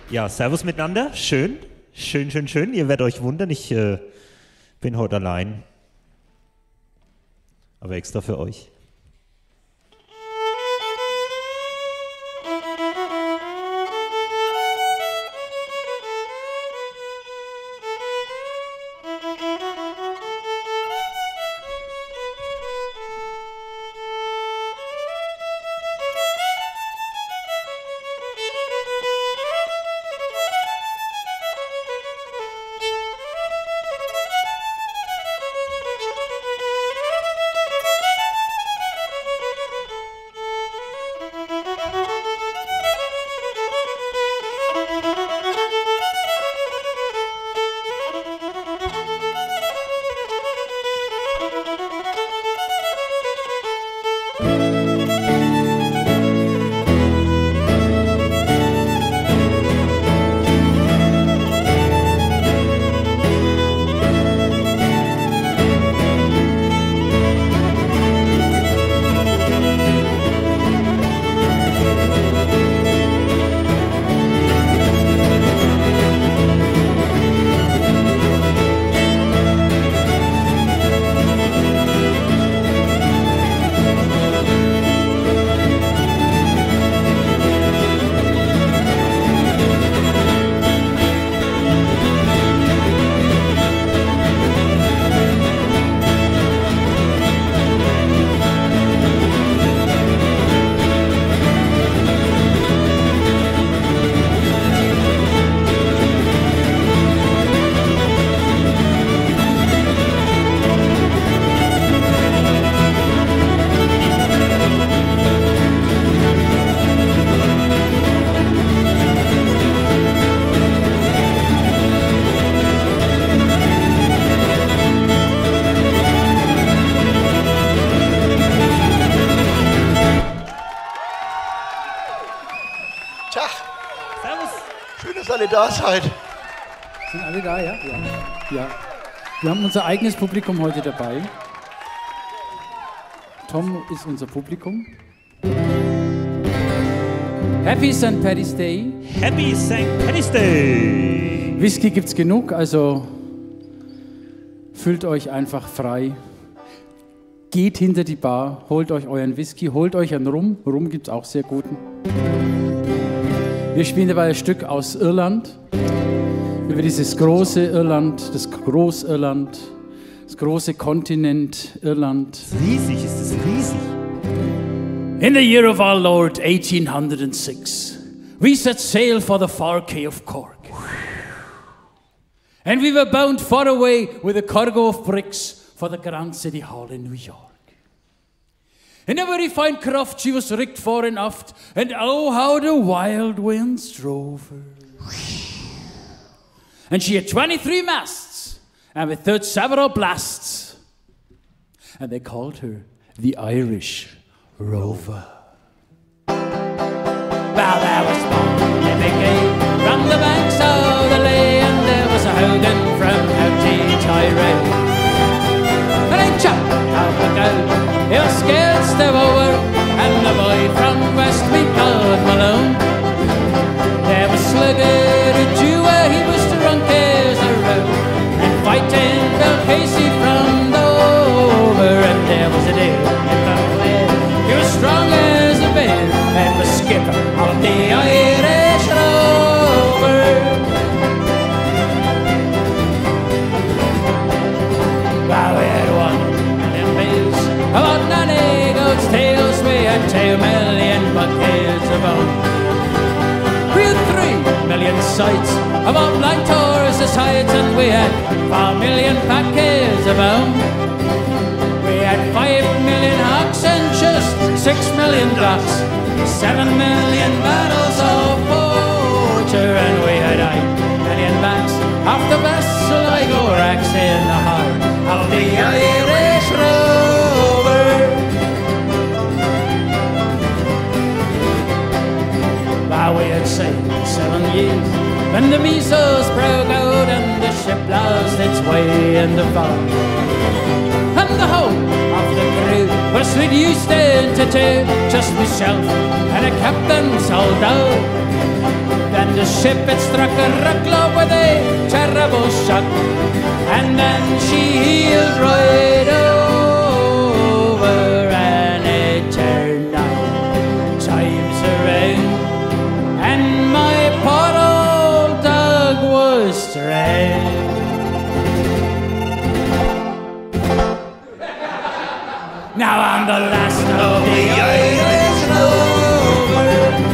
Ja, servus miteinander. Schön, schön, schön, schön. Ihr werdet euch wundern, ich bin heute allein. Aber extra für euch. Da seid. Sind alle da, ja? Ja. Wir haben unser eigenes Publikum heute dabei. Tom ist unser Publikum. Happy St. Paddy's Day. Happy St. Paddy's Day. Whisky gibt's genug, also fühlt euch einfach frei. Geht hinter die Bar, holt euch euren Whisky, holt euch einen Rum. Rum gibt's auch sehr guten. Wir spielen dabei ein Stück aus Irland, über dieses große Irland, das Großirland, das große Kontinent Irland. Riesig, ist es riesig. In the year of our Lord 1806, we set sail for the far Quay of Cork. And we were bound far away with a cargo of bricks for the Grand City Hall in New York. In a very fine craft she was rigged fore and aft, and oh, how the wild winds drove her. And she had 23 masts, and with third several blasts, and they called her the Irish Rover. Well, there was one living gay from the banks of the Lea, and there was a Hogan from County Tyrone. And I chopped out the girl, he was scared to step over, and the boy from West we called Malone. There was Slugger, a Jew, he was drunk as a roe, and fighting Bill Casey from Dover. And there was a deer from Wales, he was strong as a bear, and was skipper of the Irish Rover. Well, we had one of them bills about 90 goats' tails, we had 2 million buckets of bone. We had 3 million sights about blind tours sides, and we had 4 million packets of bone. We had 5 million hawks and just 6 million ducks, 7 million barrels of porter, and we had 8 million backs off the vessel Sligo racks in the heart of the Irish Rover. Well, we had sailed 7 years when the measles broke out and the ship lost its way in the fog. And the whole of the crew was reduced into 2, just myself and a captain's old dog. Then the ship had struck a rock low with a terrible shock, and then she heeled right over, and it turned 9 times around, and my poor old dog was drowned. Now I'm the last of the Irish Rover.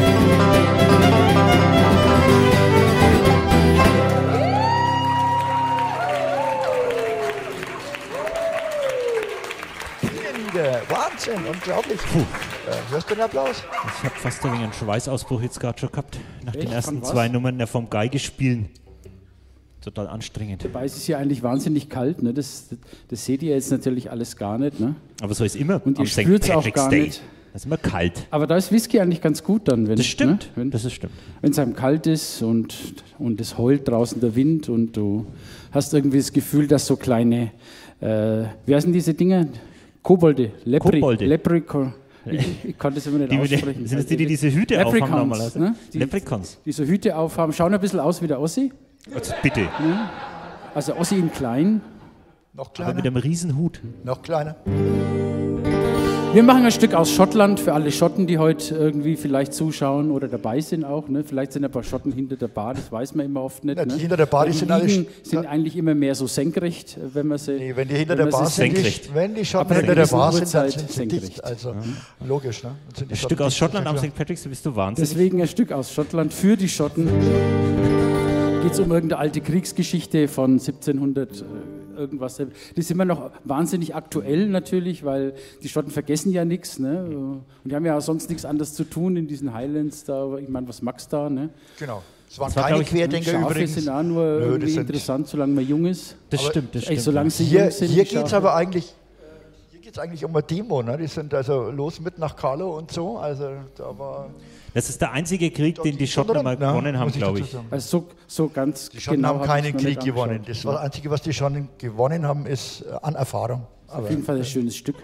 Wahnsinn, unglaublich. Hörst du den Applaus? Ich habe fast ein wenig einen Schweißausbruch jetzt gerade schon gehabt, nach den Echt? ersten Von was? 2 Nummern der vom Geige spielen. Total anstrengend. Dabei ist es ja eigentlich wahnsinnig kalt, ne? Das seht ihr jetzt natürlich alles gar nicht, ne? Aber so ist immer Und ihr am St. spürt's auch Patrick's gar Day. nicht. Das ist immer kalt. Aber da ist Whisky eigentlich ganz gut dann, wenn Das stimmt. Ne? Wenn Das ist stimmt. es einem kalt ist und es heult draußen der Wind und du hast irgendwie das Gefühl, dass so kleine, wie heißen diese Dinge? Kobolde, Kobolde. Leprechaun. Ich kann das immer nicht aussprechen. Sind das die diese Hüte aufhaben Leprechauns, normalerweise? ne? Leprechauns. Die so Hüte aufhaben, schauen ein bisschen aus wie der Ossi. Also bitte. Also Ossi in klein. Noch Aber kleiner? mit einem riesen Hut. Noch kleiner? Wir machen ein Stück aus Schottland für alle Schotten, die heute irgendwie vielleicht zuschauen oder dabei sind auch. Ne? Vielleicht sind ein paar Schotten hinter der Bar, das weiß man immer oft nicht. Ja, die ne? hinter der Bar, die Weil sind alle liegen, sind eigentlich immer mehr so senkrecht, wenn man sie. Nee, wenn die hinter wenn der man Bar sie sind, senkrecht. wenn die Schotten Ab einer hinter der gewissen Bar sind, dann Uhrzeit sind sie dicht. senkrecht. Also logisch, ne? Dann sind die Ein Schotten Stück aus dicht, Schottland ist am ja St. Patrick's, da bist du wahnsinnig. Deswegen ein Stück aus Schottland für die Schotten. Geht es um irgendeine alte Kriegsgeschichte von 1700 irgendwas. Die ist immer noch wahnsinnig aktuell natürlich, weil die Schotten vergessen ja nichts. Ne? Und die haben ja auch sonst nichts anderes zu tun in diesen Highlands da. Ich meine, was magst du da? Ne? Genau. Es waren war, keine glaub ich, Querdenker Schafe übrigens. sind auch nur Nö, das irgendwie sind- interessant, solange man jung ist. Das Aber stimmt, das Ey, stimmt. solange sie Hier, jung sind. hier die geht es Schafe. aber eigentlich. Hier geht es eigentlich um eine Demo, ne? Die sind also los mit nach Carlo und so. Also da war. Das ist der einzige Krieg, den die Schotten mal Ja, gewonnen haben, muss glaube dazu ich. sagen. Also so ganz Die Schotten genau haben hab keinen ich's noch Krieg nicht gewonnen. angeschaut. Das war das Einzige, was die Schotten gewonnen haben, ist an Erfahrung. Auf jeden Fall ein schönes Stück.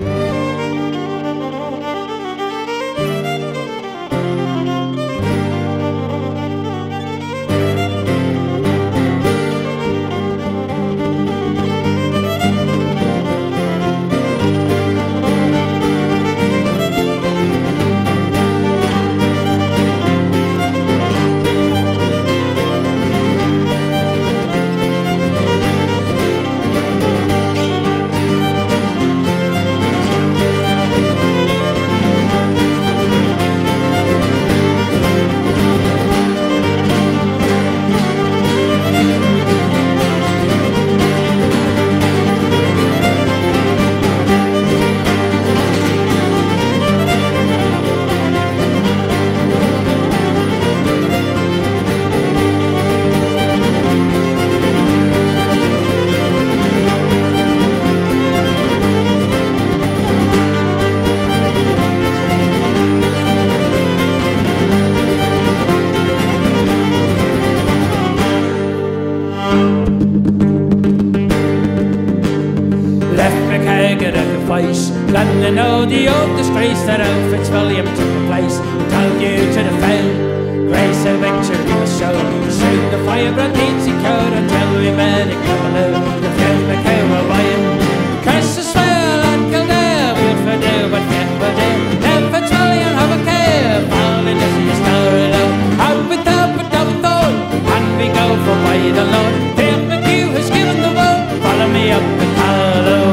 London, oh, the old disgrace that old Fitzwilliam took the place. Told you to the foul, grace of victory was shown. Soon the firebrand needs he code until we met it come alone. The fifth McCoy will buy him. Curse the swell and Kildare, we'll for do what fifth will do. Then Fitzwilliam have a care, falling as he star alone. Up with double thorn, and we go for by the Lord. Fifth McHugh has given the word, follow me up the Carlo.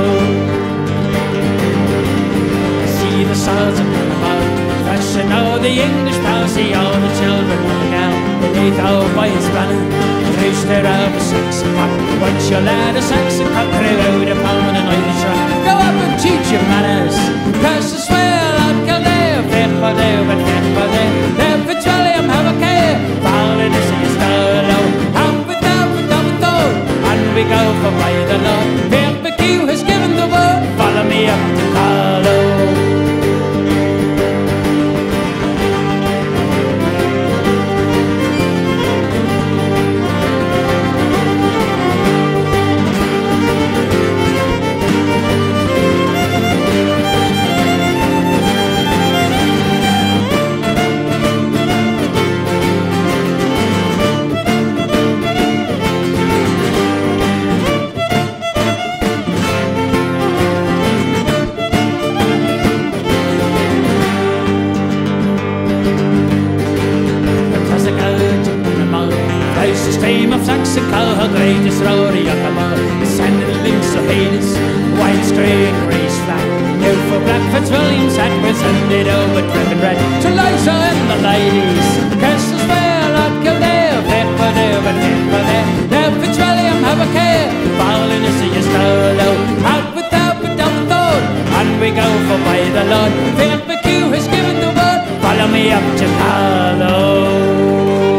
The sons of Panama, fresh and all the English pals, see all the children running out beneath our boy's banner. Rooster of a Saxon cock, once you'll let a Saxon cock crew out upon an Irish rock. Go up and teach your manners, curse the swell of Kildare, faithful there, but faithful there. Then Fitzwilliam have a care, falling to see a star low. Up with double thorn, and we go for by the Lord. Fair McHugh has given the word, follow me up to Carlo. that was handed over dripping red to Liza and the ladies. Castles Fair, Lord Kildare, Pifferdale, but Pifferdale. Now Fitzwilliam, have a care, falling to see you solo. Out without a double thought, and we go for by the Lord. Fair McHugh has given the word, follow me up to Carlow.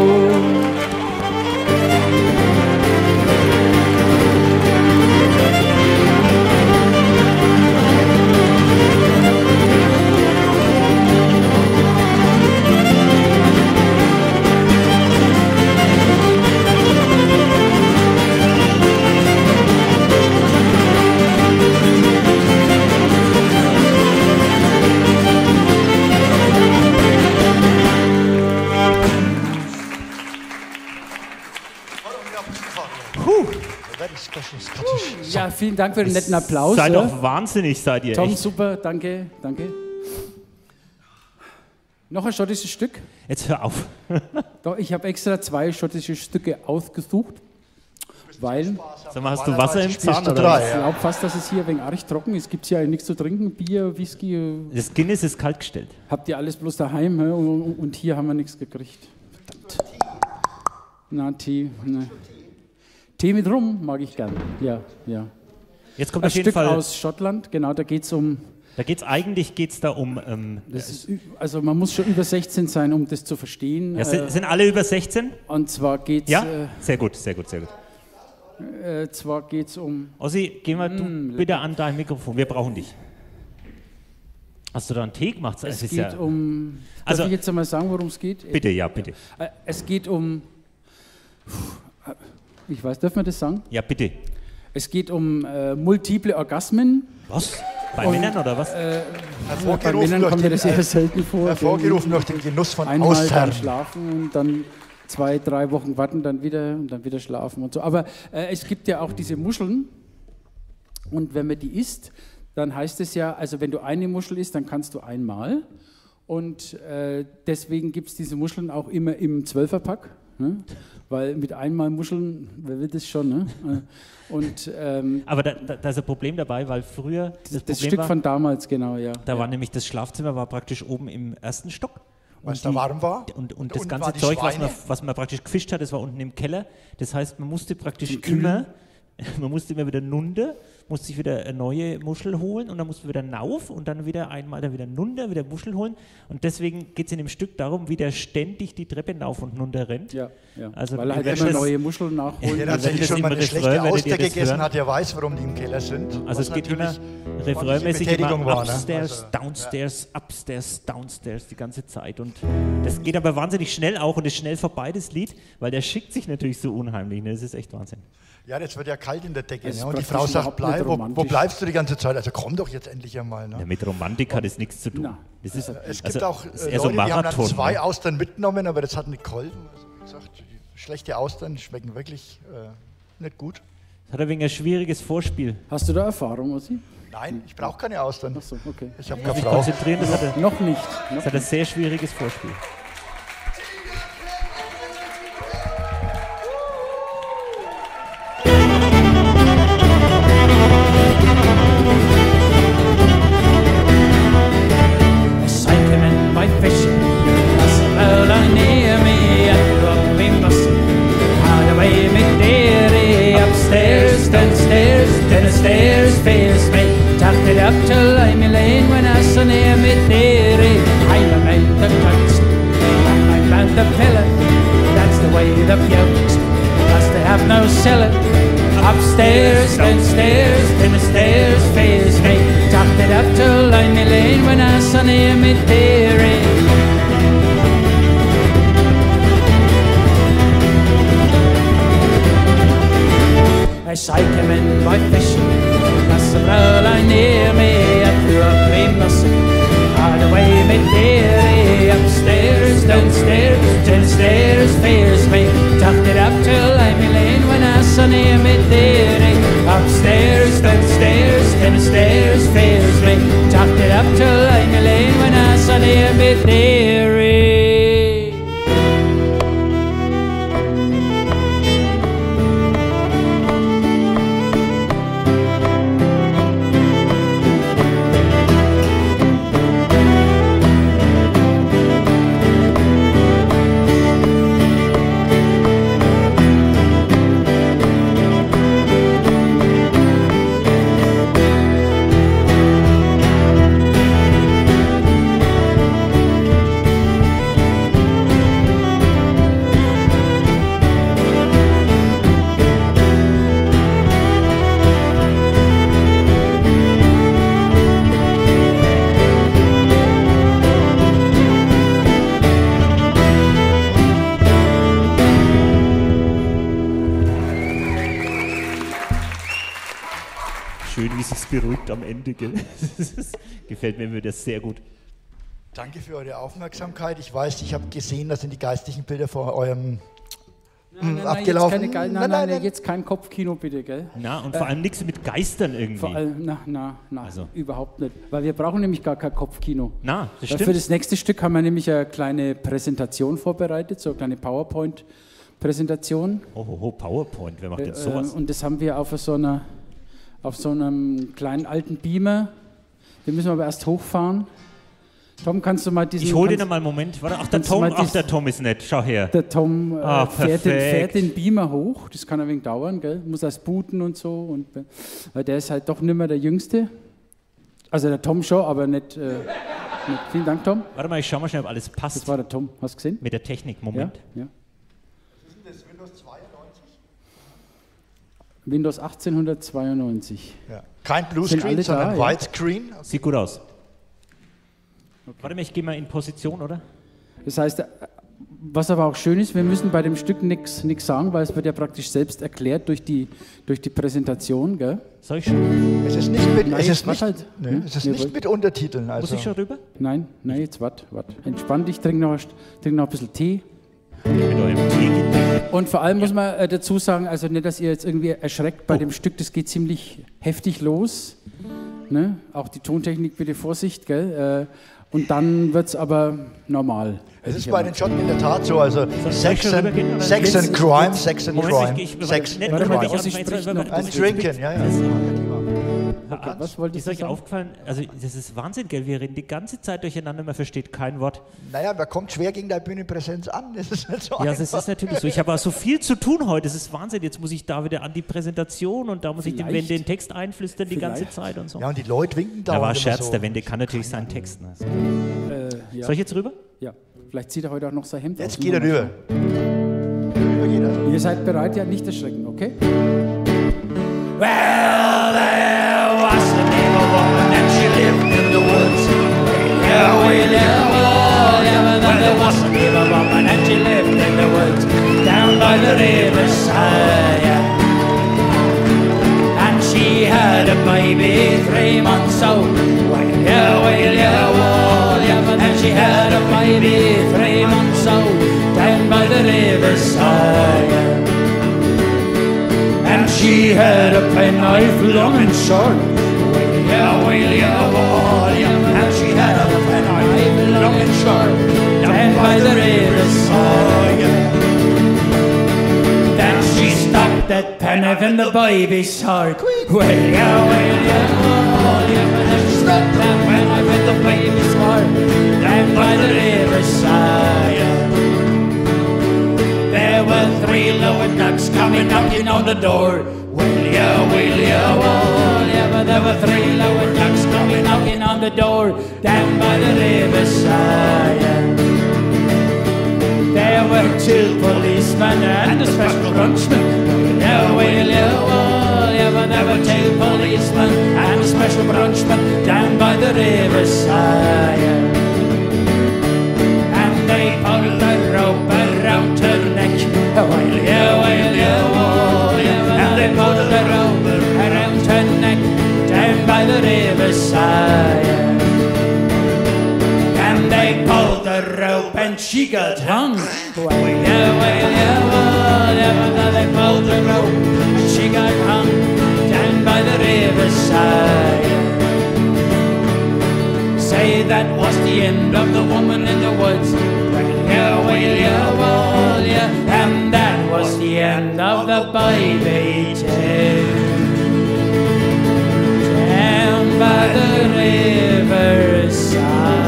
Ja, vielen Dank für den netten Applaus. Seid doch wahnsinnig, seid ihr. Tom, echt. super, danke, danke. Noch ein schottisches Stück. Jetzt hör auf. Doch, ich habe extra 2 schottische Stücke ausgesucht, weil Sag mal, hast du Wasser im Zahn? du Oder? drei. ich glaube fast, dass es hier ein wenig arg trocken ist. Es gibt hier nichts zu trinken, Bier, Whisky. Das Guinness ist kaltgestellt. Habt ihr alles bloß daheim, hä? Und hier haben wir nichts gekriegt. Verdammt. Na, Tee. Ne. Tee mit Rum mag ich gern. Ja, ja. Jetzt kommt Ein auf jeden Stück Fall. aus Schottland, genau, da geht es um. Da geht's da um. Das ist, also man muss schon über 16 sein, um das zu verstehen. Ja, sind alle über 16? Und zwar geht es Ja? Sehr gut, sehr gut, sehr gut. zwar geht's um. Ossi, geh mal du bitte an dein Mikrofon. Wir brauchen dich. Hast du da einen Tee gemacht? Es ist geht ja, um. Also- Darf ich jetzt einmal sagen, worum es geht? bitte, ja, bitte. Es geht um. Ich weiß, dürfen wir das sagen? Ja, bitte. Es geht um multiple Orgasmen. Was? Bei Und, Männern oder was? Bei Hervorgerufen Männern durch kommt mir den, das eher selten vor. hervorgerufen durch den Genuss von Einmal dann Austern. schlafen und dann 2, 3 Wochen warten, dann wieder und dann wieder schlafen und so. Aber es gibt ja auch diese Muscheln und wenn man die isst, dann heißt es ja, also wenn du eine Muschel isst, dann kannst du einmal und deswegen gibt es diese Muscheln auch immer im 12er-Pack, ne? Weil mit einmal Muscheln, wer will das schon, ne? Und Aber da ist ein Problem dabei, weil früher das Problem Stück war, von damals, genau, ja. da ja. war nämlich das Schlafzimmer war praktisch oben im ersten Stock. Weil es Und da warm war. Und Da das unten ganze waren die Zeug, Schweine. was man praktisch gefischt hat, das war unten im Keller. Das heißt, man musste praktisch Zum Kühlen. man musste immer wieder nunter, musste sich wieder eine neue Muschel holen und dann musste wieder nauf und dann wieder einmal dann wieder nunter, wieder Muschel holen. Und deswegen geht es in dem Stück darum, wie der ständig die Treppe nauf und runter rennt. Ja, ja. Also weil er halt wer immer das- neue Muscheln nachholt. Wer wenn tatsächlich das schon mal im eine Refrain schlechte werdet ihr Auster das gegessen hören. hat, der weiß, warum die im Keller sind. Also Was es geht immer natürlich refrainmäßig Betätigung immer war, ne? upstairs, Also, downstairs, upstairs, downstairs die ganze Zeit. Und das geht aber wahnsinnig schnell auch und ist schnell vorbei, das Lied, weil der schickt sich natürlich so unheimlich. Ne? Das ist echt Wahnsinn. Ja, das wird ja kalt in der Decke. Das ist Ne? Und die praktisch Frau sagt, überhaupt nicht wo romantisch. bleibst du die ganze Zeit? Also komm doch jetzt endlich einmal. Ne? Ja, mit Romantik hat es nichts zu tun. Na, Das ist, Es gibt also, auch ist eher so Leute, die haben Marathon. dann 2 ne? Austern mitgenommen, aber das hat nicht geholfen. Also, wie gesagt, schlechte Austern schmecken wirklich nicht gut. Das hat ein wenig ein schwieriges Vorspiel. Hast du da Erfahrung, Ossi? Nein, ich brauche keine Austern. Ach so, okay. Ich habe keine Sich Frau. konzentrieren, Noch nicht. das hat ein sehr schwieriges Vorspiel. A cycleman by fishing, that's a fella near me. I grew up in Boston, hard away McDairy. Upstairs, downstairs, then the stairs face me. Tapped it up till I'm lane when I saw near McDairy. I'm a man that touched, I'm a the pillar. That's the way the pukes, plus they have no cellar. Upstairs, downstairs, then the stairs face me. Tapped it up till I'm lane when I saw near McDairy. As I came in by fishing, that's the roll I near me. I threw up a muscle, hard away McDairy. Upstairs, downstairs, downstairs, face me. Tucked it up till I'm lane when I saw near McDairy. Upstairs, downstairs, downstairs, face me. Tucked it up till I'm lane when I saw near McDairy. beruhigt am Ende. Gell? Gefällt mir das sehr gut. Danke für eure Aufmerksamkeit. Ich weiß, ich habe gesehen, das sind die geistlichen Bilder vor eurem abgelaufen. Nein, jetzt kein Kopfkino bitte, gell? Na, und vor allem nichts mit Geistern irgendwie. Vor allem, Also. überhaupt nicht. Weil wir brauchen nämlich gar kein Kopfkino. Na, das Weil stimmt. für das nächste Stück haben wir nämlich eine kleine Präsentation vorbereitet, so eine kleine PowerPoint-Präsentation. Oh, PowerPoint, wer macht denn sowas? Und das haben wir auf so einem kleinen alten Beamer. Den müssen wir aber erst hochfahren. Tom, kannst du mal diesen... Ich hole den mal einen Moment. Warte, der Tom ist nett. Schau her. Der Tom fährt perfekt. den Beamer hoch. Das kann ein wenig dauern, gell? Muss erst booten und so. Und, weil der ist halt doch nicht mehr der Jüngste. Also der Tom schon, aber nicht... Vielen Dank, Tom. Warte mal, ich schau mal schnell, ob alles passt. Das war der Tom. Hast du gesehen? Mit der Technik, Moment. Ja. Was ist das, Windows 92? Windows 1892. Ja. Kein Sind Bluescreen, alle sondern da, ja? Widescreen. Sieht gut aus. Okay. Warte mal, ich gehe mal in Position, oder? Das heißt, was aber auch schön ist, wir müssen bei dem Stück nichts sagen, weil es wird ja praktisch selbst erklärt durch die Präsentation, gell? Soll ich schon? Es ist nicht mit, Nein, es ist warte nicht, halt. nee, es ist nicht mit Untertiteln. Also. Muss ich schon rüber? Nein, jetzt warte. Entspann dich, trink noch ein bisschen Tee. Mit eurem Tee. Und vor allem muss man dazu sagen, also nicht, dass ihr jetzt irgendwie erschreckt bei dem Stück, das geht ziemlich heftig los. Ne? Auch die Tontechnik, bitte Vorsicht, gell? Und dann wird es aber normal. Es ist bei den Schotten in der Tat so, also Sex schon and rübergehen, oder? Crime. Trinken, ja. Okay, was wolltest Ist du euch sagen? aufgefallen, also das ist Wahnsinn, gell? Wir reden die ganze Zeit durcheinander, man versteht kein Wort. Naja, man kommt schwer gegen deine Bühnenpräsenz an. Das ist nicht so Ja, das ist natürlich so. Ich habe auch so viel zu tun heute, das ist Wahnsinn. Jetzt muss ich da wieder an die Präsentation und da muss ich dem den Text einflüstern die ganze Zeit und so. Ja, und die Leute winken da. Da war Scherz, der Wende kann natürlich seinen Text. Ne? Ja. Soll ich jetzt rüber? Ja, vielleicht zieht er heute auch noch sein Hemd aus. Jetzt geht er rüber. Ihr seid bereit, ja, nicht erschrecken, okay? Well, there was a neighbor woman and she lived in the woods. Yeah, there was a neighbor woman and she lived in the woods down by the riverside. And she had a baby 3 months old. And she had a baby 3 months old down by the riverside. And she had a penknife long and short. And she had a penknife long and short down by the riverside. Then she stuck that penknife in the baby's heart. And she stuck that penknife in the baby's heart down by the riverside. There were 3 lower ducks coming knocking on the door. But there were 3 lower ducks coming knocking on the door down by the riverside. There were 2 policemen and a special brunchman. There were 2 policemen and a special brunchman down by the riverside. And they pulled the rope around her neck. And they pulled the rope around her neck down by the riverside. And they pulled the rope and she got hung. They pulled the rope and she got hung down by the riverside. Say that was the end of the woman in the woods. And that was the end of the baby too. Down by the riverside.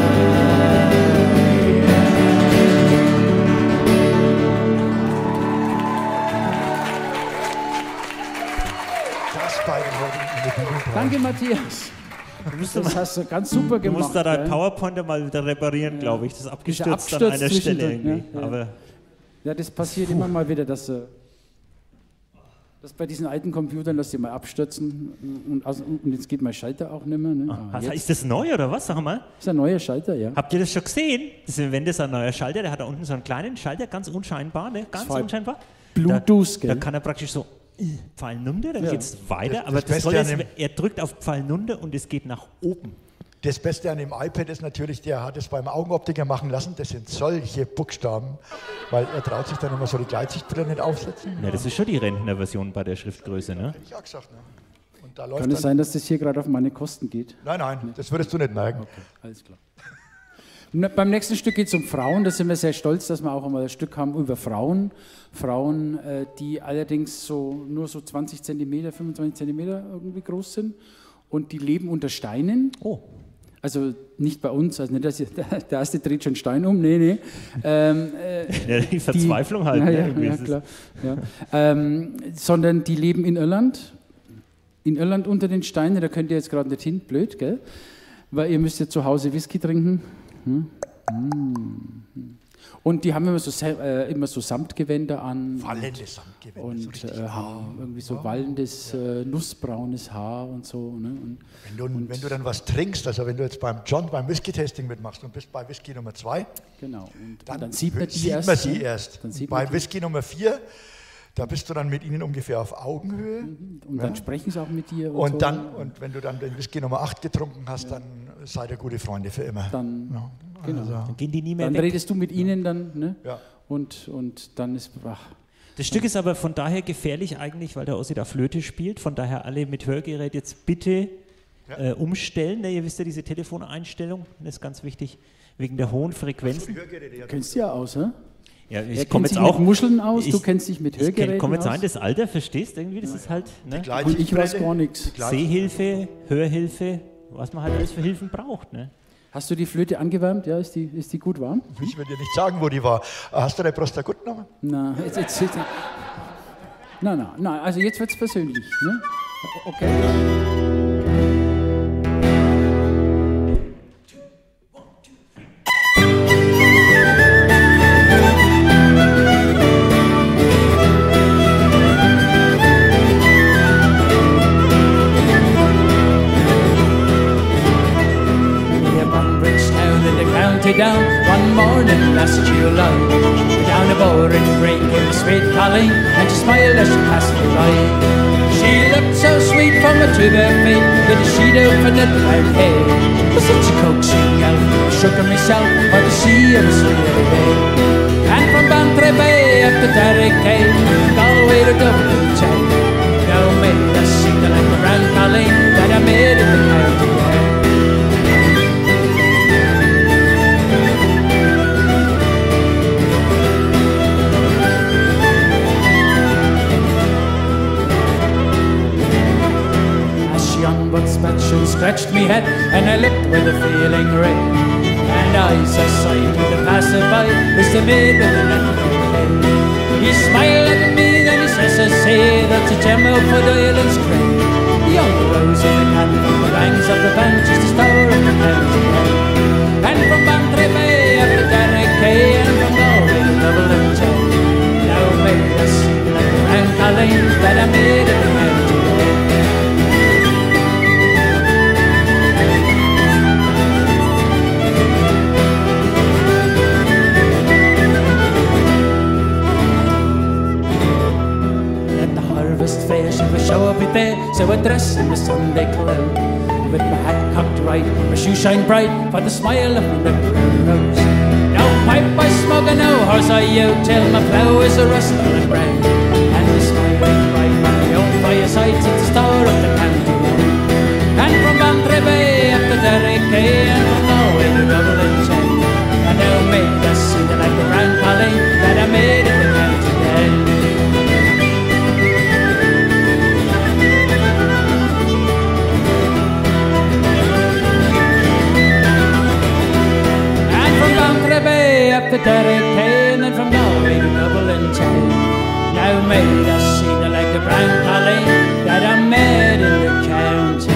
Das bei den heutigen Bibelpreis. Danke, Matthias. Das hast du ganz super Du gemacht. musst da dein gell? PowerPoint mal wieder reparieren, glaube ich. Das ist abgestürzt an abstürzt einer Stelle zwischendrin, irgendwie. ja. Aber Ja, das passiert immer mal wieder, dass bei diesen alten Computern, dass die mal abstürzen und jetzt geht mein Schalter auch nicht mehr. Ne? ist das neu oder was? Sag mal. Das ist ein neuer Schalter, ja. Habt ihr das schon gesehen? Wenn das ein neuer Schalter, der hat da unten so einen kleinen Schalter, ganz unscheinbar, ne? Ganz voll unscheinbar. Bluetooth, Da gell? kann er praktisch so Pfeilnunde, dann geht es weiter, aber das Tolle ist, er drückt auf Pfeilnunde und es geht nach oben. Das Beste an dem iPad ist natürlich, der hat es beim Augenoptiker machen lassen, das sind solche Buchstaben, weil er traut sich dann immer so die Gleitsichtbrille nicht aufsetzen. Ja, das ist schon die Rentnerversion bei der Schriftgröße, ne? Hätte ich auch gesagt, ne? Und da läuft Kann es sein, dass das hier gerade auf meine Kosten geht? Nein, das würdest du nicht merken. Okay, alles klar. Beim nächsten Stück geht es um Frauen. Da sind wir sehr stolz, dass wir auch einmal ein Stück haben über Frauen. Frauen, die allerdings nur so 20 cm, 25 cm irgendwie groß sind. Und die leben unter Steinen. Oh. Also nicht bei uns, also nicht, dass der erste dreht schon Stein um, nee. Ja, die Verzweiflung halt. Ja, klar. Ja. Sondern die leben in Irland. In Irland unter den Steinen, da könnt ihr jetzt gerade nicht hin, blöd, gell? Weil ihr müsst ja zu Hause Whisky trinken. Und die haben immer so Samtgewänder an. Wallende Samtgewänder. Und so haben irgendwie so wallendes, nussbraunes Haar und so. Ne? Wenn du dann was trinkst, also wenn du jetzt beim Whisky-Tasting mitmachst und bist bei Whisky Nummer 2, genau. Und dann sieht man sie erst. Bei Whisky Nummer 4, da bist du dann mit ihnen ungefähr auf Augenhöhe. Und dann sprechen sie auch mit dir. Und wenn du dann den Whisky Nummer 8 getrunken hast, dann seid ihr gute Freunde für immer. Dann, genau. Also. Dann gehen die nie mehr Dann weg. redest du mit ihnen dann, ne? Ja. Und dann ist Das Stück ist aber von daher gefährlich eigentlich, weil der Ossi da Flöte spielt. Von daher alle mit Hörgerät jetzt bitte umstellen. Ne, ihr wisst ja, diese Telefoneinstellung, das ist ganz wichtig, wegen der hohen Frequenzen. Du kennst ja aus, hä? Ja, Er ich komme kennt jetzt sich auch. mit Muscheln aus, du kennst dich mit Ich Hörgeräten komme jetzt aus. ein, das Alter, verstehst irgendwie, das ist halt ne? Und ich weiß gar nichts. Sehhilfe, Hörhilfe, was man halt alles für Hilfen braucht. Ne? Hast du die Flöte angewärmt? Ja, ist die gut warm? Ich will dir nicht sagen, wo die war. Hast du deine Prostagut genommen? Na, nein, also jetzt wird es persönlich. Ne? Okay. Down one morning last July. Down a boring green came the sweet Colleen, and she smiled as she passed me by. She looked so sweet from her to her feet, with a sheet over the brown hair. Was such a coaxing gal, I shook her myself by the sea of a sweet bay. And from Bantry Bay up to Derry Cay, Galway to Dublin town. Now made us sing like the brown Colleen that I made in the county there. But she scratched me head and I looked with a feeling red. And I saw sight to the passerby, Mr. Mid with an head. He smiled at me, then he says, I say, that's a gem out for the island's crane. The young rose in the cannon, the banks of the bench is the star of the county. And from Bantry Bay up to Derry Cay, and from Galway to Dublin town. Now made us sing like the brown Colleen that I made in the county. Fair, she was show up there, so I dress in the Sunday cloud. With my hat cocked right, my shoe shine bright, for the smile of my brown rose. No pipe I smoke and no horse I yoke, till my flowers are rusty and brown. And the smiling bright by my own fireside, it's the star of the county road. And from Bantry Bay up to Derry Cay, and from Galway to Dublin town. And now made us sing like the brown Colleen that I made in the county then. Up to Derry Cay, and then from Galway to Dublin town. Now made us sing like the brown Colleen that I made in the county.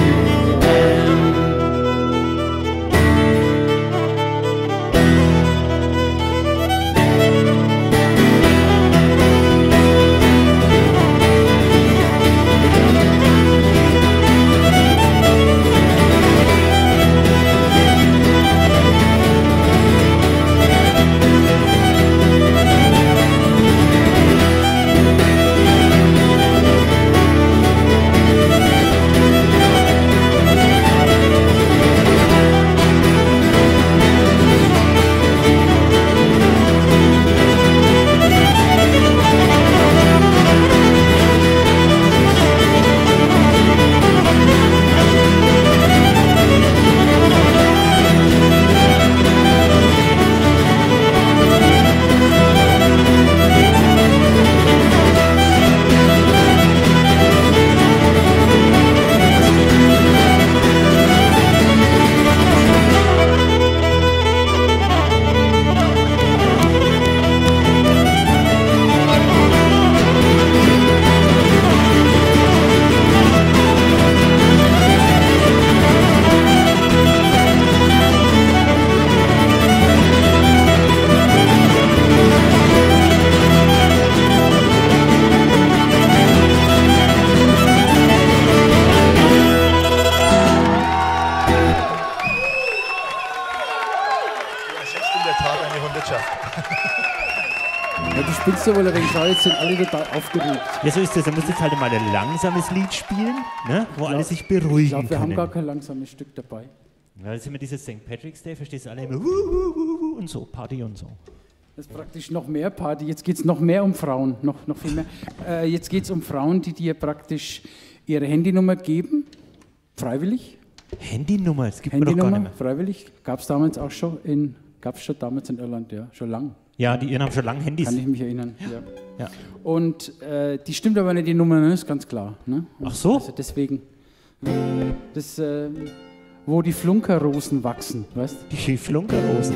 Tat eine Hundertschaft. Ja, du spielst ja wohl ein wenig, schau, jetzt sind alle total aufgeregt. Ja, so ist das. Da musst du jetzt halt mal ein langsames Lied spielen, ne? Wo alle sich beruhigen Ich glaube, wir haben können. gar kein langsames Stück dabei. Ja, das ist immer dieses St. Patrick's Day, verstehst du alle immer und so, Party und so. Das ist praktisch noch mehr Party. Jetzt geht es noch mehr um Frauen, noch viel mehr. Jetzt geht es um Frauen, die dir praktisch ihre Handynummer geben, freiwillig. Handynummer, das gibt man doch gar nicht Handynummer, mehr. freiwillig. Gab es damals auch schon damals in Irland, ja, schon lang. Ja, die Iren haben schon lange Handys. Kann ich mich erinnern. Ja. Ja. Und die stimmt aber nicht, die Nummer, ne? Ist ganz klar. Ne? Ach so? Also deswegen, das, wo die Flunkerrosen wachsen, weißt du? Die Flunkerrosen.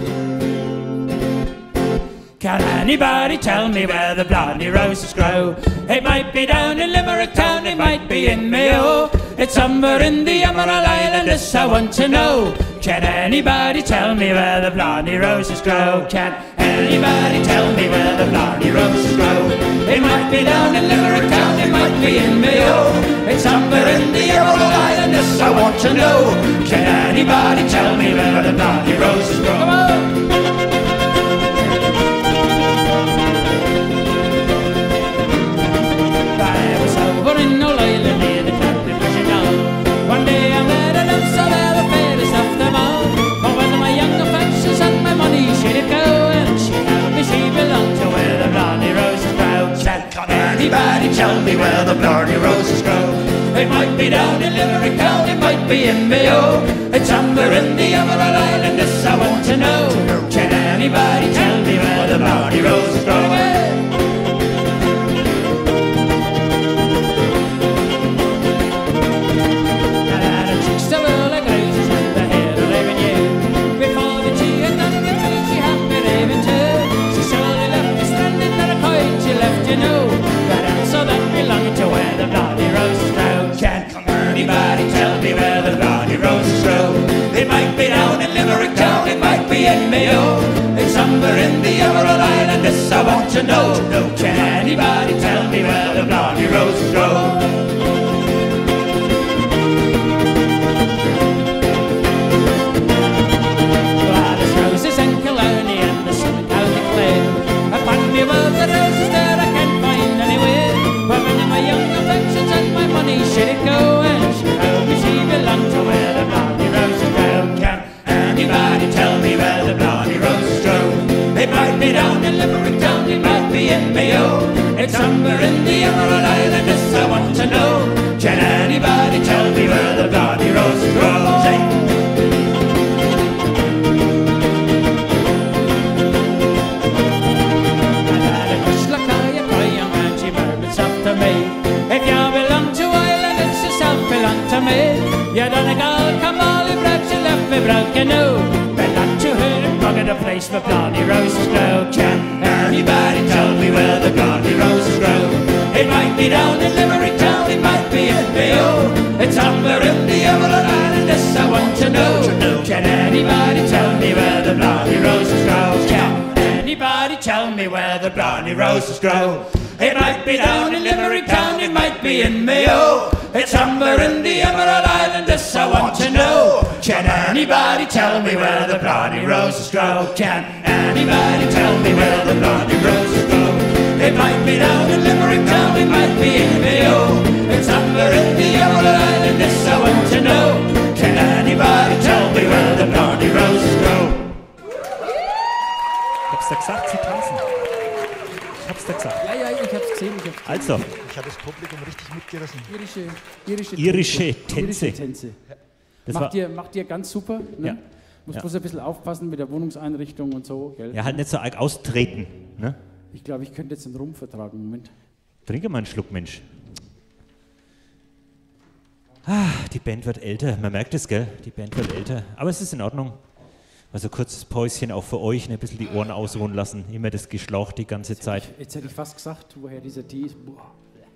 Can anybody tell me where the bloody roses grow? It might be down in Limerick town, it might be in Mayo. It's somewhere in the Emerald Island, this I want to know. Can anybody tell me where the bloody roses grow? Can anybody tell me where the bloody roses grow? It might be down in Limerick town, it might be in Mayo. It's somewhere in the Emerald Island, this I want to know. Can anybody tell me where the bloody roses grow? Come on! In Old Island near the captain pushing down. One day I met a love so well, the fairest of them all. But when my young affections and my money she did go, and she told me she belonged to where the bloody roses grow. Said, can anybody tell me where the bloody roses grow? It might be down in Limerick town, it might be in Mayo. It's somewhere in the Emerald Island, this I want to know. Can anybody tell me where the bloody roses grow? You know, that answer that belonging to where the bloody roses grow. Can anybody tell me where the bloody roses grow? It might be down in Limerick town, it might be in Mayo. It's somewhere in the Emerald Island, this I want to know. Can anybody tell me where the bloody roses grow? Gladys roses in Killarney and the sun Celtic flame. Upon me were the roses there I can't find anywhere. Where many my young affections and my money should it go? And she told me she belonged to where the bloody roses grow. Can anybody tell me where the bloody roses grow? It might be down in Limerick town, it might be in Mayo. It's somewhere in the Emerald Island, this I want to know. Can anybody tell me where the bloody roses grow? Say, if you belong to Ireland, it's yourself belong to me. You done a girl, come all you broke, you left me broke, you know. Belong to her and bug a place where bloody roses grow. Can anybody tell me where the bloody roses grow? It might be down in Limerick town, it might be in Mayo. It's somewhere in the Emerald Island, this I want to know. Can anybody tell me where the bloody roses grow? Can anybody tell me where the bloody roses grow? It might be down in Limerick town, it might be in Mayo. It's somewhere in the Emerald Island, this I want to know. Can anybody tell me where the bloody roses grow? Can anybody tell me where the bloody roses grow? It might be down in Limerick town, it might be in Mayo. It's somewhere in the Emerald Island, this I want to know. Can anybody tell me where the bloody roses grow? Ich hab's dir gesagt, sie tanzen. Ich hab's dir gesagt. Ja, ich hab's gesehen. Also. Ich habe das Publikum richtig mitgerissen. Irische Tänze. Das macht ihr ganz super. Ne? Ja. Muss bloß ein bisschen aufpassen mit der Wohnungseinrichtung und so. Gell? Ja, halt nicht so arg austreten. Ne? Ich glaube, ich könnte jetzt einen Rum vertragen. Moment. Trinke mal einen Schluck, Mensch. Die Band wird älter. Man merkt es, gell? Die Band wird älter. Aber es ist in Ordnung. Also kurzes Päuschen auch für euch, ein bisschen die Ohren ausruhen lassen. Immer das Geschlauch die ganze Zeit. Jetzt hätte ich fast gesagt, woher dieser Tee ist. Boah.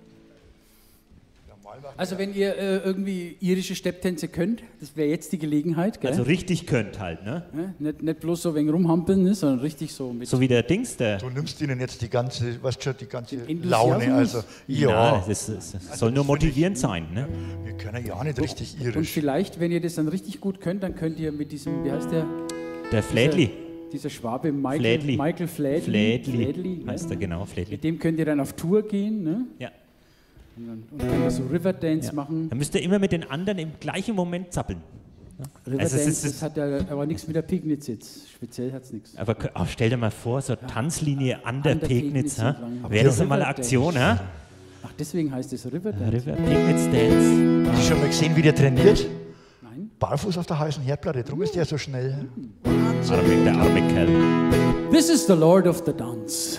Also wenn ihr irgendwie irische Stepptänze könnt, das wäre jetzt die Gelegenheit, gell? Also richtig könnt halt, ne? Ja, nicht bloß so wegen rumhampeln, ne, sondern richtig so mit... So wie der Dings, der... Du nimmst ihnen jetzt die ganze, weißt schon, die ganze Enthusiasmus? Laune, also Ja, das soll nur motivierend sein, ne? Wir können ja nicht richtig Und irisch. vielleicht, wenn ihr das dann richtig gut könnt, dann könnt ihr mit diesem, wie heißt der? Der Flädli. Dieser Schwabe Flädli. Michael Flädli. Flädli heißt er, genau, Flädli. Mit dem könnt ihr dann auf Tour gehen, ne? Ja. Und könnt ihr so Riverdance machen. Dann müsst ihr immer mit den anderen im gleichen Moment zappeln. Riverdance, das hat ja aber nichts mit der Pegnitz jetzt. Speziell hat es nichts. Aber stell dir mal vor, so Tanzlinie an der Pegnitz. entlang. Wäre das mal eine Aktion, ha? Ach, deswegen heißt es Riverdance. Pegnitz Dance. Hast du schon mal gesehen, wie der trainiert? Nein. Barfuß auf der heißen Herdplatte, drum ist der so schnell. Der arme Kerl. This is the Lord of the Dance.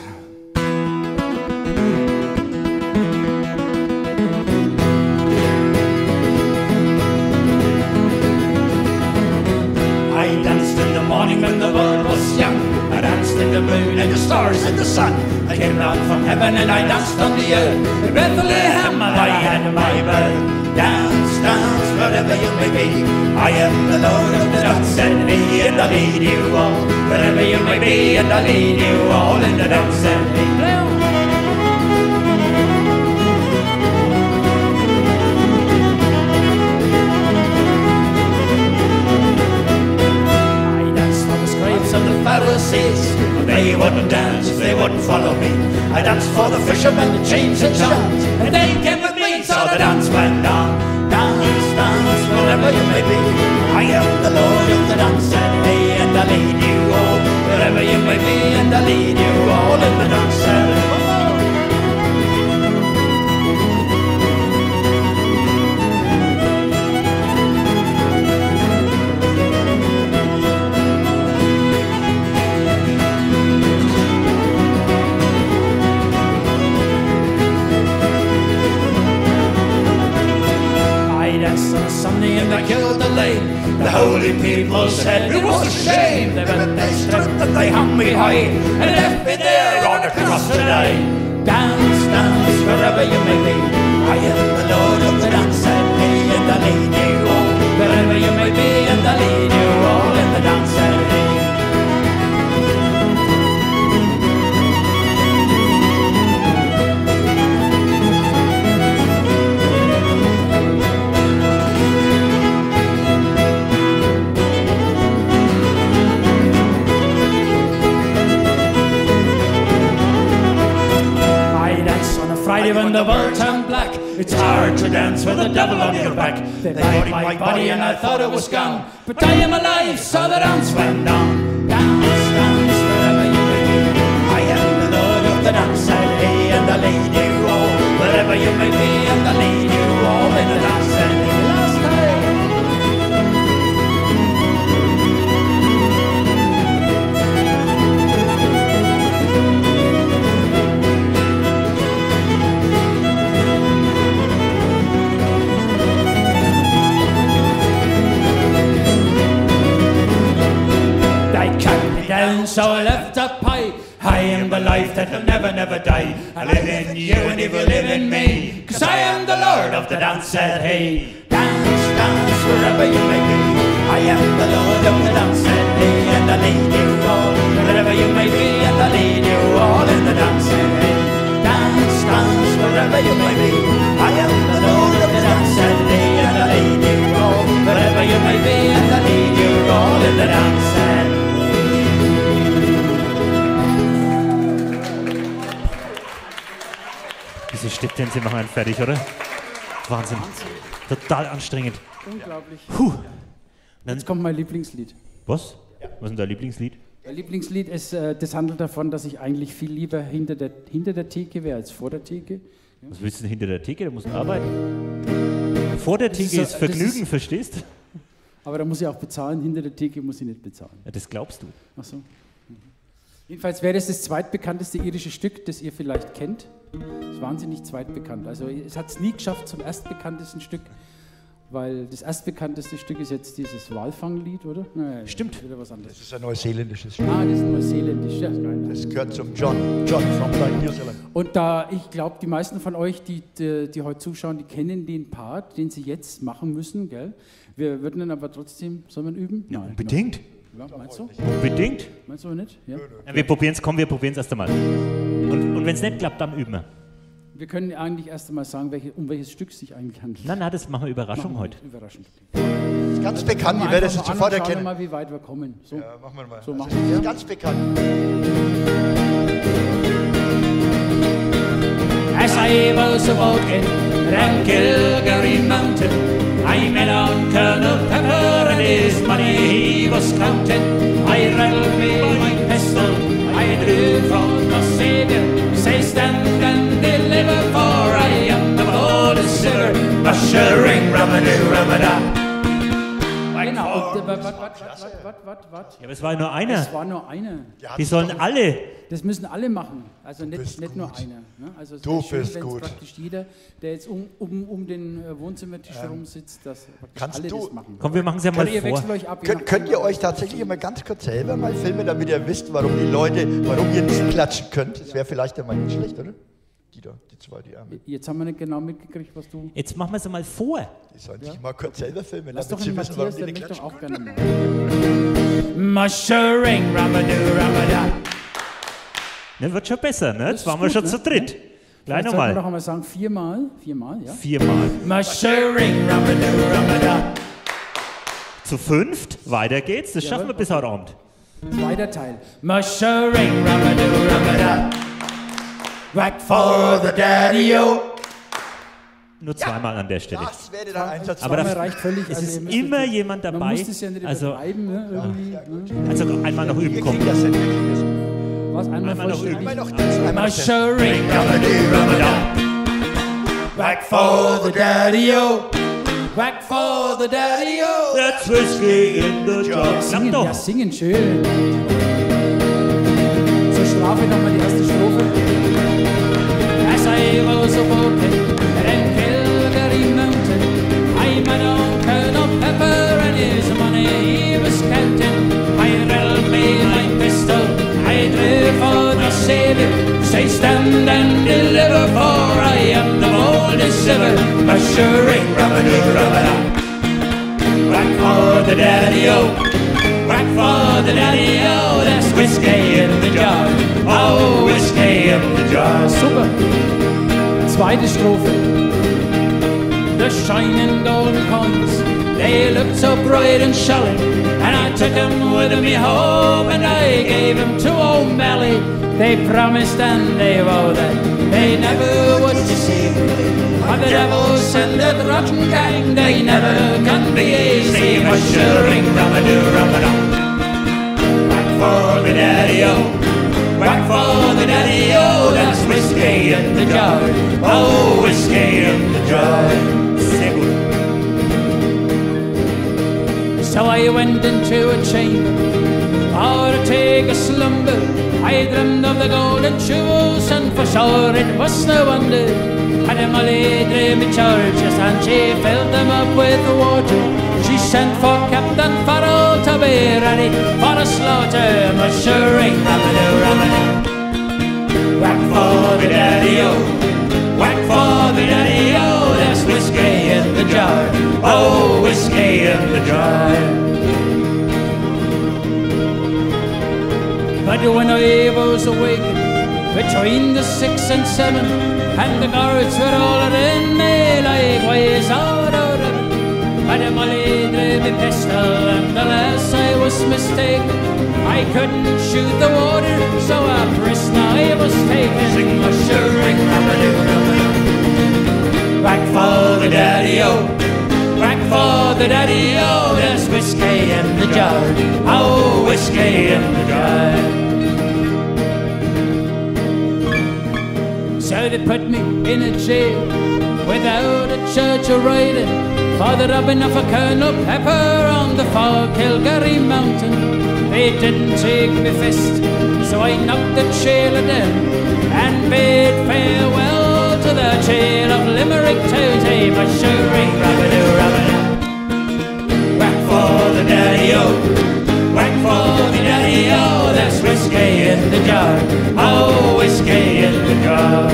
I danced in the morning when the world was young. I danced in the moon and the stars and the sun. I came down from heaven and I danced on the earth. In Bethlehem I had my birth. Dance, dance, wherever you may be. I am the Lord of the dance, send me and I'll lead you all. Wherever you may be, and I'll lead you all in the dance, send me. Of the Pharisees, they wouldn't dance, they wouldn't follow me. I danced for the fishermen, the chains and shouts, and they came with me, so the dance went on. Dance, dance, wherever you may be. I am the Lord of the dance, and me, and I'll lead you all. Wherever you may be, and I'll lead you all in the dance, and Sunday and they killed the lame. The holy people said it was a shame. They went, they stripped and they hung me high and left me there on the cross today. Dance, dance, wherever you may be. I am the Lord of the dance, and me, and I lead you all. Wherever you may be, and I lead you all in the dance, and me. Friday when the world turned black, it's hard to dance with the devil on your back. They buried my body and I thought it was gone, but I am alive, so the dance went on. Dance, dance, wherever you may be. I am the Lord of the dance, and me, and I lead you all. Wherever you may be, and I lead you all in the dance, and me. Last time. Down, so I left up high. I am the life that will never, never die. I live in you and you will live in me. Cause I am the Lord of the dance, said he. Dance, dance, wherever you may be. I am the Lord of the dance, said he. And I lead you all, wherever you may be. And I lead you all in the dance, said he. Dance, dance, wherever you may be. I am the Lord of the dance, said he. And I lead you all, wherever you may be. And I lead you all in the dance, said he. Diese Stepptänze machen einen fertig, oder? Wahnsinn. Total anstrengend. Unglaublich. Puh. Jetzt kommt mein Lieblingslied. Was? Was ist denn dein Lieblingslied? Mein Lieblingslied ist, das handelt davon, dass ich eigentlich viel lieber hinter der Theke wäre als vor der Theke. Was willst du denn hinter der Theke? Da musst du arbeiten. Vor der Theke ist Vergnügen, verstehst du? Aber da muss ich auch bezahlen, hinter der Theke muss ich nicht bezahlen. Ja, das glaubst du. Ach so. Jedenfalls wäre das zweitbekannteste irische Stück, das ihr vielleicht kennt. Das ist wahnsinnig zweitbekannt. Also es hat es nie geschafft zum erstbekanntesten Stück, weil das erstbekannteste Stück ist jetzt dieses Walfanglied, oder? Naja, stimmt. Wieder was anderes. Das ist ein neuseeländisches Stück. Ah, das ist neuseeländisch. Ja, das gehört zum John from New Zealand. Und da, ich glaube, die meisten von euch, die heute zuschauen, die kennen den Part, den sie jetzt machen müssen, gell? Wir würden dann aber trotzdem, sollen wir ihn üben? Ja, unbedingt. Ja, meinst du? Unbedingt. Meinst du nicht? Ja. Ja, wir probieren es erst einmal. Und wenn es nicht klappt, dann üben wir. Wir können eigentlich erst einmal sagen, um welches Stück es sich eigentlich handelt. Nein, das machen wir Überraschung heute. Überraschung. Das ist ganz bekannt, ihr werdet es sofort Schauen wir erkennen. mal, wie weit wir kommen. So. Ja, machen wir mal. So Also, machen das wir. ist ganz bekannt. As I was walking down Kilgary Mountain, I met on Colonel Pepper and his money he was counting. I rattled me my pistol, I drew from the Saviour. Say stand and deliver, for I am the boldest silver. Mushering, rabadoo, rabada. Genau. Wart. Ja, aber es war nur einer. Es war nur eine. Die sollen alle. Das müssen alle machen. Also nicht bist nur gut. einer. Ne? Also es Du wäre schön, bist wenn gut. praktisch jeder, der jetzt um den Wohnzimmertisch herum sitzt, dass praktisch Kannst alle du- das machen. Komm, wir machen es ja mal Oder ihr vor. wechselt euch ab. je Könnt nachdem, ihr euch tatsächlich immer ganz kurz selber mal filmen, damit ihr wisst, warum ihr nicht klatschen könnt? Das wäre vielleicht einmal nicht schlecht, oder? Die da, die zwei, die Arme. Jetzt haben wir nicht genau mitgekriegt, was du... Jetzt machen wir es mal vor. Die sollen sich mal kurz selber filmen, Lass doch damit den sie wissen, warum Matthias, die der nicht möchte doch klatschen. auch gerne machen. Mushering, rabadoo, rabada. Ne, wird schon besser, ne? Jetzt ist waren wir gut, schon ne? zu dritt. Gleich Vielleicht sollten wir nochmal. doch einmal sagen, viermal, ja? Viermal. Mushering, rabadoo, rabada. Zu fünft. Weiter geht's. Das schaffen wir bis heute Abend. Zweiter Teil. Mushering, rabadoo, rabada. Whack for the daddy-o. Nur zweimal an der Stelle. Das wäre dann Einsatz. Aber Zweimal da- reicht völlig. Es also ist ihr müsst immer nicht- jemand Man dabei. muss das ja nicht Also, übertreiben, ne? Irgendwie, ne? also einmal noch üben Wir kommen. kriegen das hin, wir kriegen das hin. Was? Einmal Einmal noch vollständig? Einmal noch das, einmal das. Mushering, rabadoo, rabada. Whack for the daddy-o. Whack for the daddy-o. That's whiskey in the jar. Singen, Klappt ja, doch. singen, schön. So, Strafe nochmal die erste Strophe. As I was walking down Kilgary Mountain, I met on Colonel Pepper and his money he was counting. I rattled me my pistol, I drew for the Saviour. Say stand and deliver, for I am the boldest ever. Mushering, rabadoo, rabada. Whack for the daddy-o. Whack for the daddy-o. That's whiskey in the jar. Oh, whiskey in the jar. Super. Zweite Strophe. The shining golden coins, they looked so bright and shiny, and I took them with me home, and I gave them to O'Malley. They promised and they vowed that they never would deceive me. But the devils and the rotten gang, they never can be easy. Mushering, rabadoo, rabada. Whack for the daddy-o. Whack for the daddy-o. That's whiskey in the jar. Oh, whiskey in the jar. Sehr gut. So I went into a chamber for to take a slumber. I dreamed of the golden jewels, and for sure it was no wonder. Had my lady me charges, and she filled them up with water. She sent for Captain Farrell to be ready for the slaughter. Mushering, rabadoo, rabadoo. Whack for the daddy-o. Whack for the daddy-o. There's whiskey in the jar. Oh, whiskey in the jar. But when I was awakened between the 6 and 7, and the guards were all in me likewise out of it. But my lady me pistol, and alas I was mistaken. I couldn't shoot the water, so a prisoner I was taken. Sing mushering, rabadoo, rabadoo. Whack for the daddy-o. Whack for the daddy-o. There's whiskey in the jar. Oh, whiskey in the jar. So they put me in a jail without a church or writing for the robbing of a Colonel Pepper on the far Kilgary Mountain. They didn't take me fist, so I knocked the jailer down and bid farewell to the jail of Limerick town. Hey, mushering, rabadoo, rabada. Whack for the daddy-o. Whack for the daddy-o. There's whiskey in the jar. Oh, whiskey in the jar.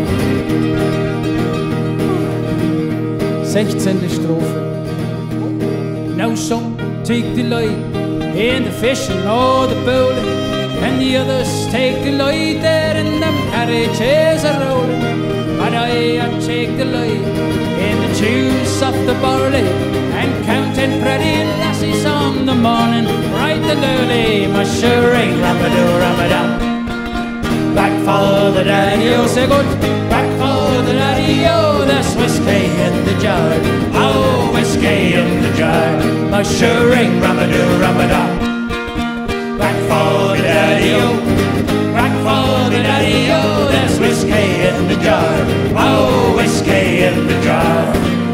16. Strophe. Now some take delight in the fishing or the bowling, and the others take delight there in them carriages a rolling. and I take the lead in the juice of the barley, and counting pretty lassies on the morning, bright and early, mushering, rabadoo, rabadam. Back for the daddy-o, say good, back for the daddy-o, there's whiskey in the jar, oh, whiskey in the jar, mushering, rabadoo, rabadam. Back for the daddy-o, back for the daddy-o, there's whiskey in the jar, oh, whiskey in the jar.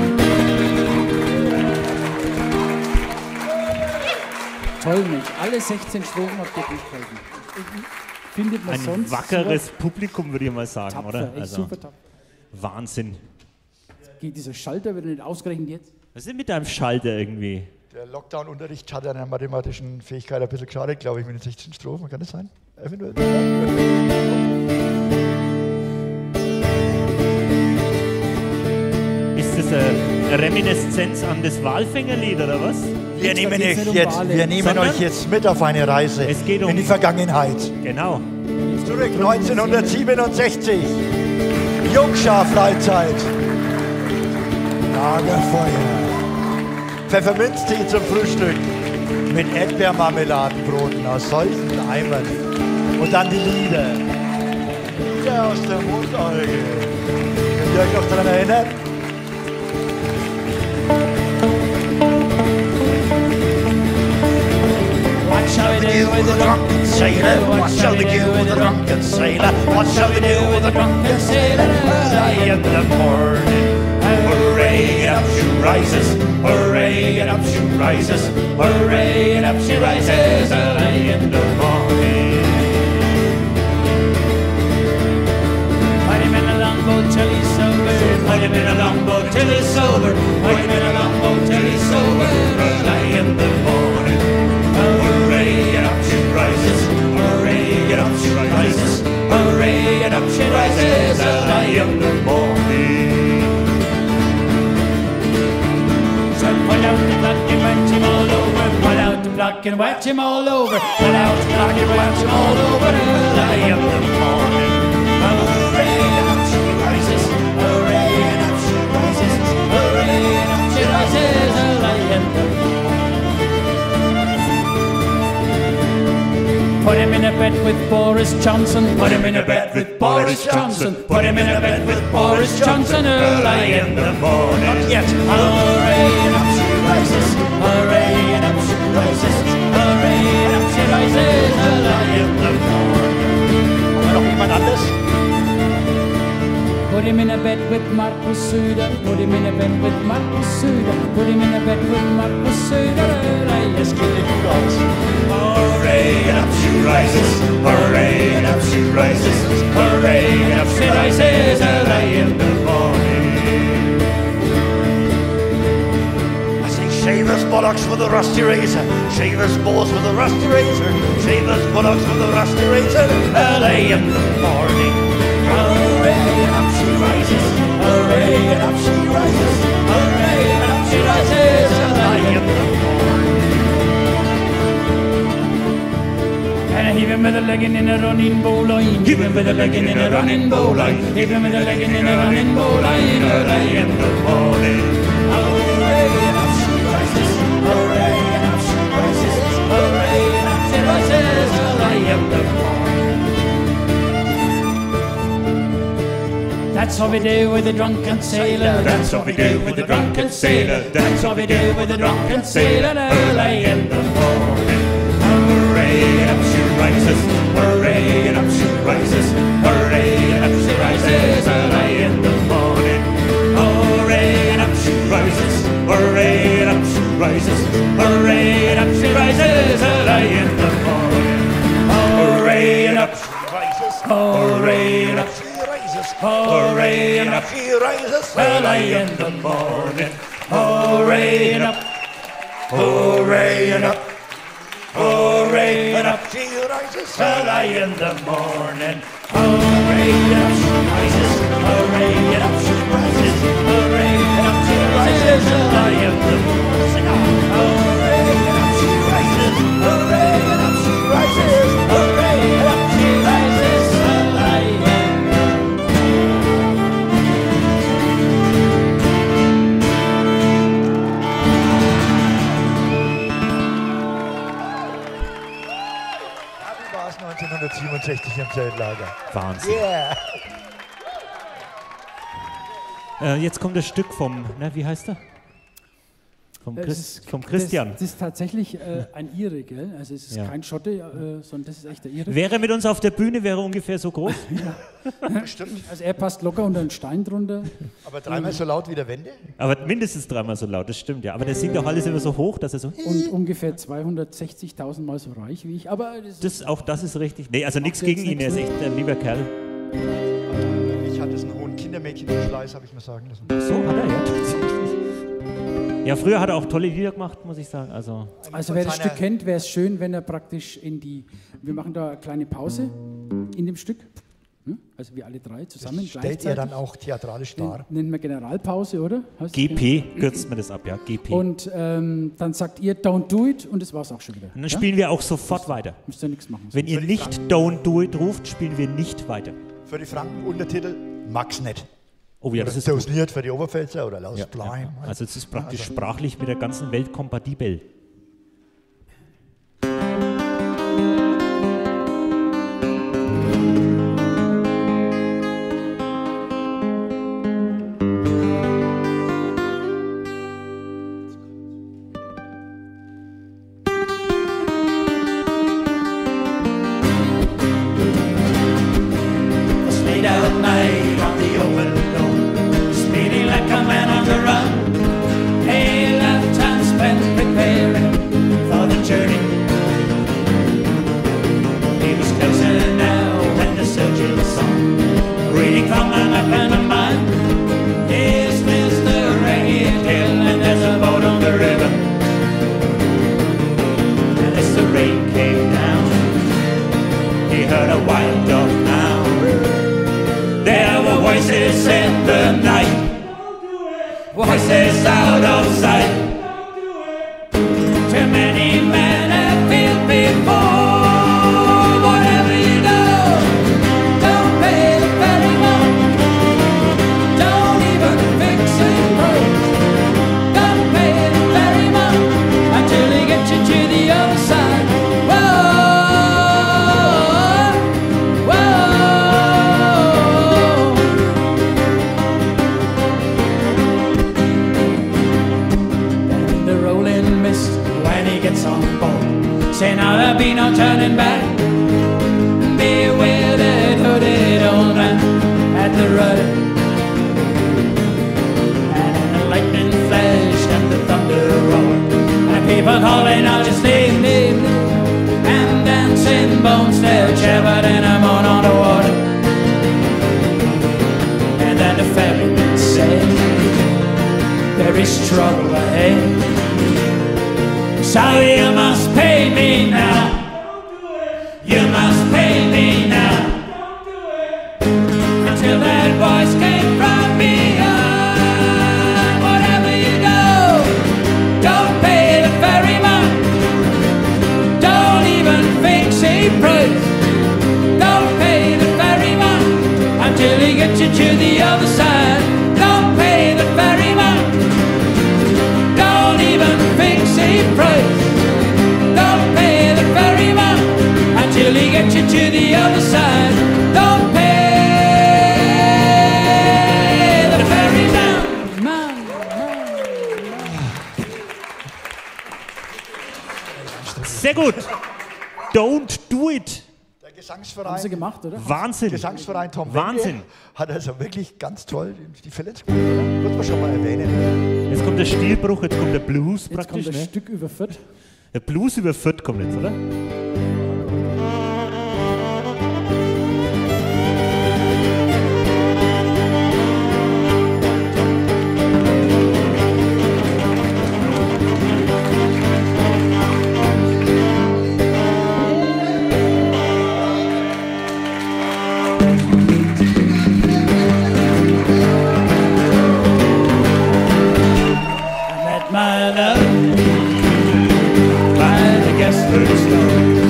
Toll, Mensch. Alle 16 Strophen habt ihr durchgehalten. Findet man Ein sonst wackeres sowas? Publikum, würde ich mal sagen, Tapfer, oder? echt super tapfer. Wahnsinn. Geht dieser Schalter wieder nicht ausgerechnet jetzt? Was ist denn mit deinem Schalter irgendwie? Der Lockdown-Unterricht hat an der mathematischen Fähigkeit ein bisschen geschadet, glaube ich, mit den 16 Strophen. Kann das sein? Eventuell. Ist das eine Reminiszenz an das Walfängerlied, oder was? Wir nehmen, geht's nicht um Wale, wir nehmen sondern euch jetzt mit auf eine Reise es geht um- in die Vergangenheit. Genau. Zurück 1967. Jungschar-Freizeit. Lagerfeuer. Pfefferminztee zum Frühstück mit Erdbeermarmeladenbroten aus solchen Eimern. Und dann die Lieder. Lieder aus der Mundorgel. Könnt ihr euch noch daran erinnern? What shall we do with the drunken sailor? What shall we do with the drunken sailor? What shall we do with the drunken sailor? Early in the morning. Hooray, and up she rises. Hooray, and up she rises. Hooray, and up she rises. Early in the morning. Put him in a longboat till he's sober. Put him in a longboat till he's sober. Put him in a longboat till he's sober. Early in the morning. Hooray, and up she rises. Hooray, and up she rises. Hooray, and up she rises. Early in the morning. So pull out the block and wet him all over. Pull out the block and wet him all over. Pull out the block and wet him all over. Early in the morning. Hooray, and up she rises. Hooray, and up she rises. Hooray, and up she rises. Early in the morning. Put him in a bed with Boris Johnson. Put him in a bed with Boris Johnson. Put him in a bed with Boris Johnson. Early in the morning. Not yet. Hooray, and up she rises. Hooray, and up she rises. Hooray, and up she rises. Early in the morning. Haben wir noch jemand anders? Put him in a bed with Markus Söder. Put him in a bed with Markus Söder. Put him in a bed with Markus Söder. Das geht nicht gut aus. Hooray, and up she rises. Hooray, and up she rises. Hooray, and up she rises. Early in the morning. I say shave his buttocks with a rusty razor. Shave his balls with a rusty razor. Shave his buttocks with a rusty razor. Early in the morning. Hooray, and up she rises. Hooray, and up she rises. Hooray, and up she rises. Early in the morning. And heave him with a legging in a running bowline. Heave him with a legging in a running bowline. Heave him with a legging in a running bowline. Early in the morning. Hooray, and up she rises. Hooray, and up she rises. Hooray, and up she rises. Early in the morning. That's what we do with the drunken sailor. That's what we do with the drunken sailor. That's what we do with the drunken sailor. Early in the morning. Hooray, and up she rises. Hooray, and up she rises. Hooray, and up she rises. Early in the morning. Hooray, and up she rises. Hooray, and up she rises. Hooray, and up she rises. Early in the morning. Hooray, and up she rises. Hooray, and up she rises. Hooray, and up she rises. Early in the morning. Hooray, and up. Hooray, and up. Hooray, and up she rises. Early in the morning. Hooray, and up she rises. Hooray, and up she rises. Hooray, and up she rises. Early in the morning. Hooray, and up she rises. Hooray, and up she rises. Hooray, and up she rises. Early in the morning. saß 1967 im Zeltlager. Wahnsinn. Yeah. Jetzt kommt das Stück vom, wie heißt er? Vom Christian. Das ist tatsächlich ein Ire, gell? Also es ist kein Schotte, sondern das ist echt der Ire. Wäre mit uns auf der Bühne, wäre ungefähr so groß. Stimmt. Also er passt locker unter einen Stein drunter. Aber dreimal so laut wie der Wände? Aber mindestens dreimal so laut, das stimmt, ja. Aber der singt auch alles immer so hoch, dass er so... Und ungefähr 260.000 Mal so reich wie ich. Aber auch das ist richtig. Nee, also nichts gegen ihn, er ist echt ein lieber Kerl. Ich hatte so einen hohen Kindermädchenschleiß, habe ich mir sagen lassen. So hat er, ja, tatsächlich. Ja, früher hat er auch tolle Lieder gemacht, muss ich sagen. Also wer das Stück kennt, wäre es schön, wenn er praktisch wir machen da eine kleine Pause in dem Stück. Also wir alle drei zusammen. Das stellt ihr dann auch theatralisch dar. Nennen wir Generalpause, oder? GP, kürzt man das ab, ja, GP. Und dann sagt ihr Don't Do It und das war's auch schon wieder. Und dann spielen wir auch sofort weiter. Müsst ihr nichts machen. Wenn ihr nicht Don't Do It ruft, spielen wir nicht weiter. Für die Franken Untertitel Max nicht. Oh ja, das ist dosiert für die Oberpfälzer oder Laus Bleim. Ja. Also es ist praktisch sprachlich mit der ganzen Welt kompatibel. Voices out of sight. Too many men have failed before. Whatever you do, don't pay the ferryman. Don't even fix it right. Don't pay the ferryman until he gets you to the other side. Whoa, whoa. Say now there'll be no turning back. Beware that hooded old man at the rudder. And the lightning flashed and the thunder roared, and people calling out his name, name, name. And dancing bones still jabbered in a moan on the water. And then the ferryman said, there is trouble ahead. So you must pay me now. You must pay me now. Until that voice came from beyond. Whatever you do, don't pay the ferryman. Don't even fix a price. Don't pay the ferryman until he gets you to the other side. Don't pay the ferryman. Don't even fix a price. Don't pay the ferryman until he gets you to the other side. Don't pay the ferryman. Sehr gut. Don't do it. Der Gesangsverein. Haben Sie gemacht, oder? Wahnsinn. Gesangsverein Tom Wahnsinn. Wende hat also wirklich ganz toll die Verletzung, oder? Muss man schon mal erwähnen. Jetzt kommt der Stilbruch, jetzt kommt der Blues Jetzt praktisch. kommt das Ne? Stück über Fürth. Der Blues über Fürth kommt jetzt, oder? My love by the Gessler Stone.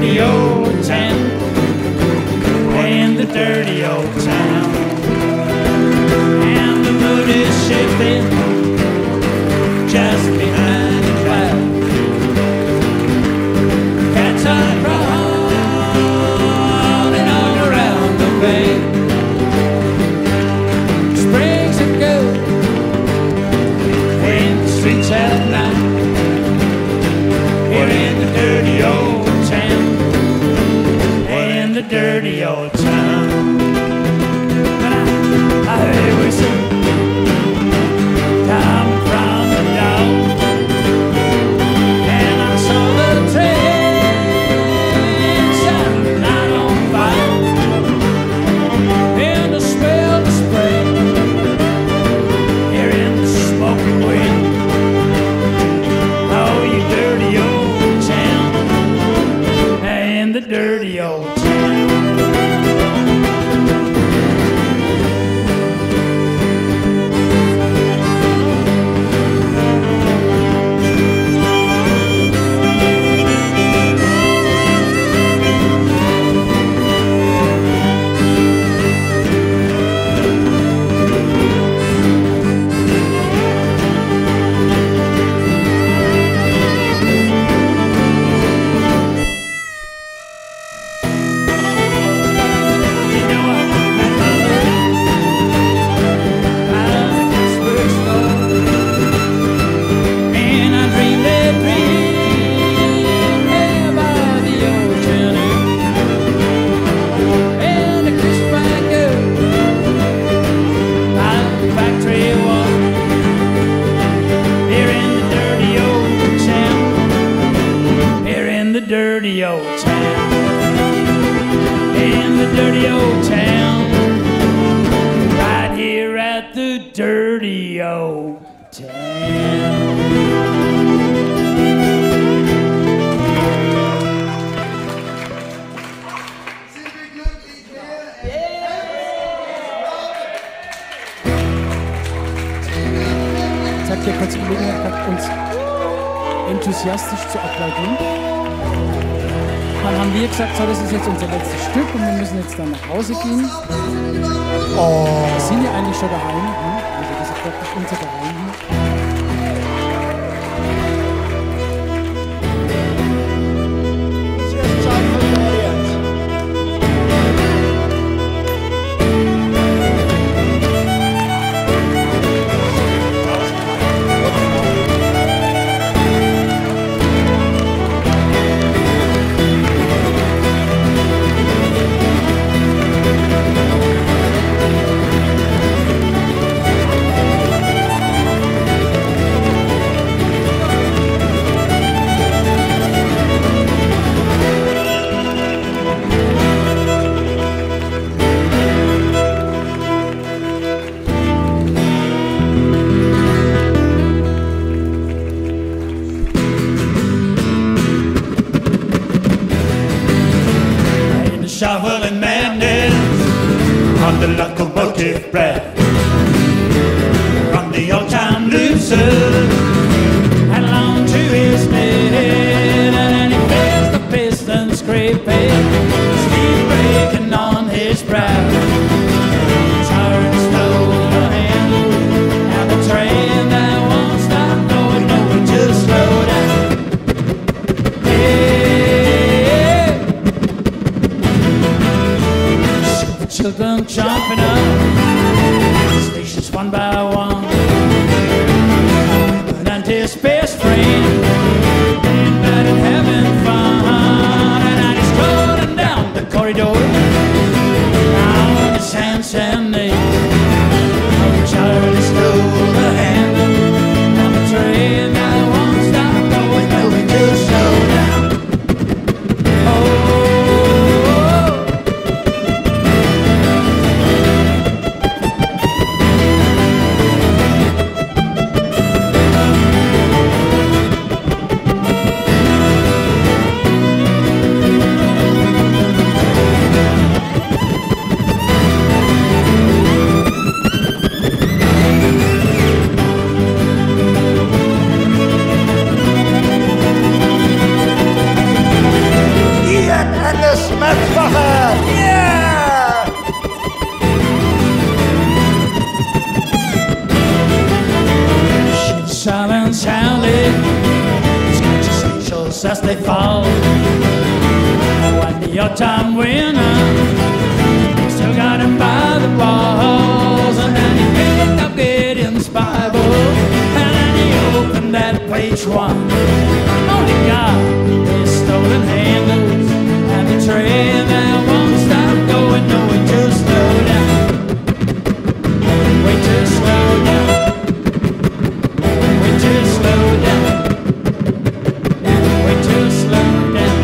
dirty old town. In the dirty old town. And the mood is shifting just behind the cloud. Cats are crawling all around the bay. Springs are good in the streets at night. Here in the dirty old town. In the dirty old town. But I heard whistle coming from the door, and I saw the train Saturday night on fire, and I smelled the spray here in the smoking wind. Oh, you dirty old town, in the dirty old town. Dirty old town, in the dirty old town, right here at the dirty old town. Jetzt habt ihr kurz die Gelegenheit gehabt, uns enthusiastisch zu applaudieren. Dann haben wir gesagt, so, das ist jetzt unser letztes Stück und wir müssen jetzt dann nach Hause gehen. Wir sind ja eigentlich schon daheim, also das ist praktisch unser Daheim. Shovel and madness on the locomotive breath, from the old-time loser and along to his bed, and he feels the piston scraping, steam breaking on his brow. He's hard to slow the handle, and the train that won't stop going, no, it just slow down. Children jumping up stations one by one, and his best friend but in having fun, and he's floating down the corridor on his hands and knees. Charlie stole the handle on the train that won't stop going, moving to slow down. they fall. When the autumn winter still got him by the balls, and then he picked up Gideon's Bible, and then he opened that page one. Only God, his stolen handles, and the train that won't stop going. No, it just slow down. Wait, just slow down. Wait, just slow down. Wait, just slow down.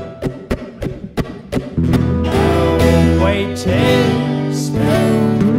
Oh, wait till slow.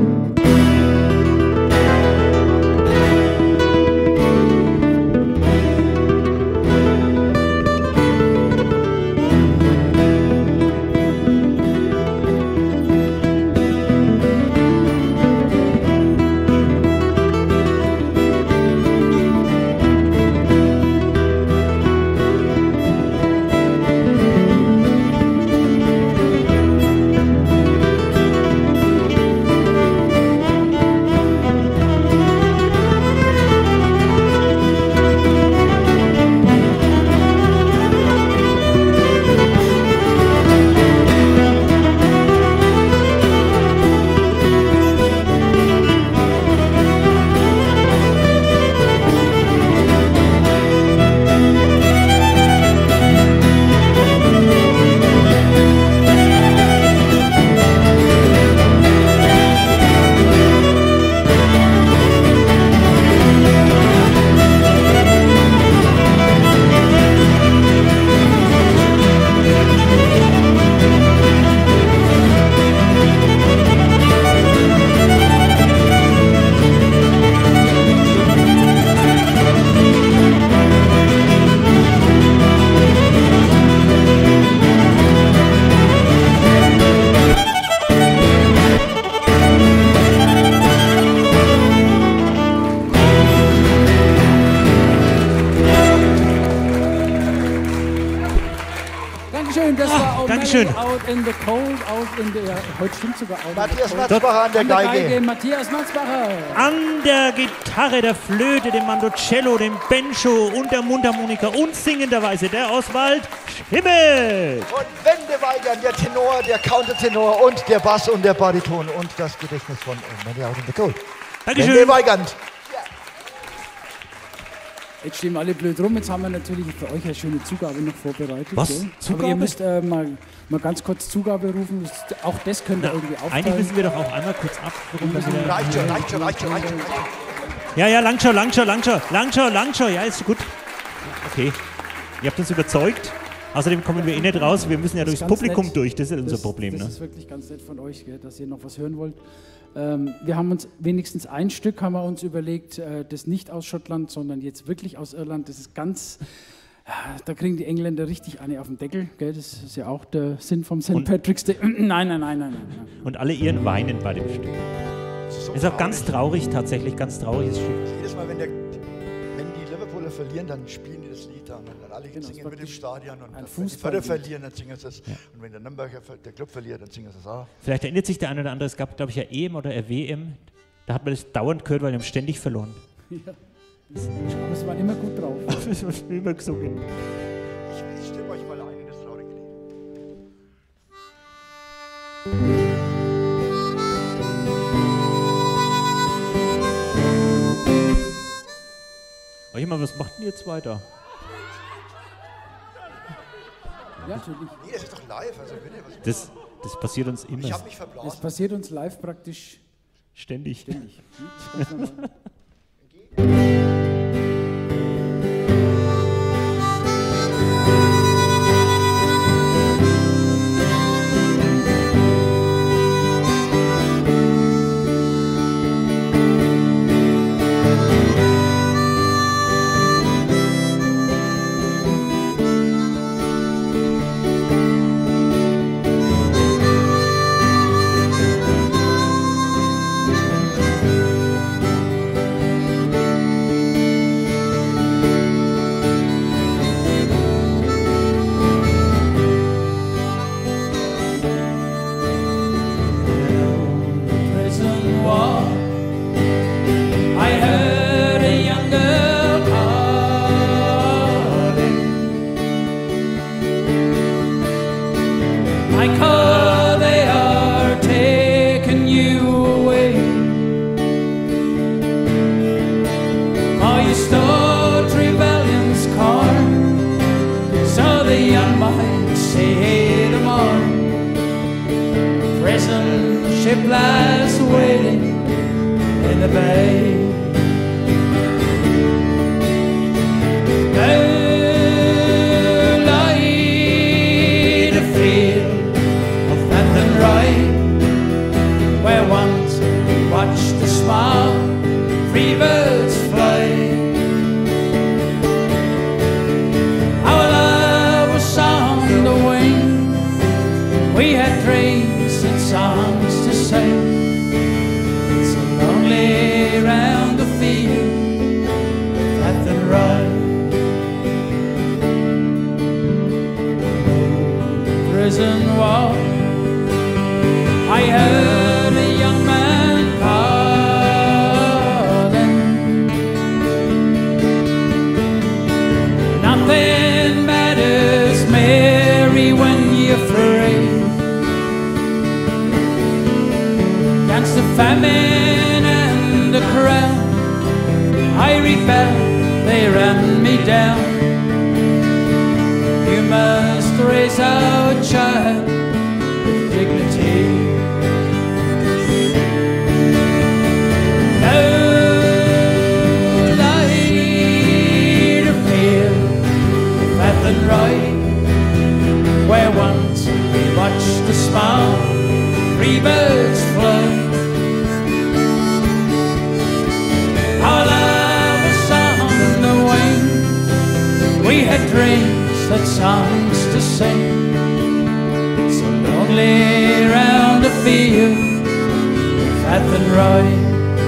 Dankeschön. Out in the cold, out in the, ja, heute stimmt sogar out. Matthias Matzbacher an der Geige. Matthias Matzbacher. An der Gitarre, der Flöte, dem Mandocello, dem Bencho und der Mundharmonika und singenderweise der Oswald Schimmel. Und Wende Weigand, der Tenor, der Countertenor und der Bass und der Bariton und das Gedächtnis von Mandy Out in the Cold. Dankeschön. Wende Weigand. Jetzt stehen wir alle blöd rum. Jetzt haben wir natürlich für euch eine schöne Zugabe noch vorbereitet. Was? Gell? Zugabe? Aber ihr müsst mal ganz kurz Zugabe rufen. Auch das könnt ihr irgendwie aufteilen. Eigentlich müssen wir doch auch einmal kurz ab. Reicht schon. Ja, lang schon. Ja, ist gut. Okay. Ihr habt uns überzeugt. Außerdem kommen wir nicht raus. Wir müssen ja durchs Publikum nett. durch. Das ist unser Problem. Das ist wirklich ganz nett von euch, gell, dass ihr noch was hören wollt. Wir haben uns wenigstens ein Stück haben wir uns überlegt, das nicht aus Schottland, sondern jetzt wirklich aus Irland. Das ist ganz, da kriegen die Engländer richtig eine auf den Deckel. Gell? Das ist ja auch der Sinn vom St. Patrick's Day. Nein. Und alle Iren weinen bei dem Stück. So Ist auch ganz traurig, tatsächlich ganz trauriges Stück. Jedes Mal, wenn die Liverpooler verlieren, dann spielen die das Lied an. Und dann alle singen mit im Stadion. Und wenn die Förder verlieren, dann singen sie es. Ja. Und wenn der Nürnberger der Club verliert, dann singen sie es auch. Vielleicht erinnert sich der eine oder andere, es gab, glaube ich, ja EM oder WM. Da hat man das dauernd gehört, weil wir haben ständig verloren. Ja. Aber es waren immer gut drauf. Das war immer gesungen. Ich stimme euch mal ein in das traurige Lied. Was macht denn jetzt weiter? Ja, natürlich. Nee, das ist doch live. Also bitte, Das passiert uns immer. ich habe mich verblasen. Es passiert uns live praktisch Ständig. ständig. Ganz normal. Michael, they are taking you away. Oh, you stole Trevelyan's car, so the young might see them all. Prison ship lies waiting in the bay. Free birds fly. Our love was on the wing. We had dreams and songs to sing. So lonely round the field, nothing right. Prison wall, I heard a young man call. Nothing matters, Mary, when you're free. Against the famine and the crowd, I rebelled, they ran me down. You must raise our child with dignity. Right, where once we watched the small free birds fly. Our love was on the wing. We had dreams, had songs to sing. So lonely round the field, fat and right.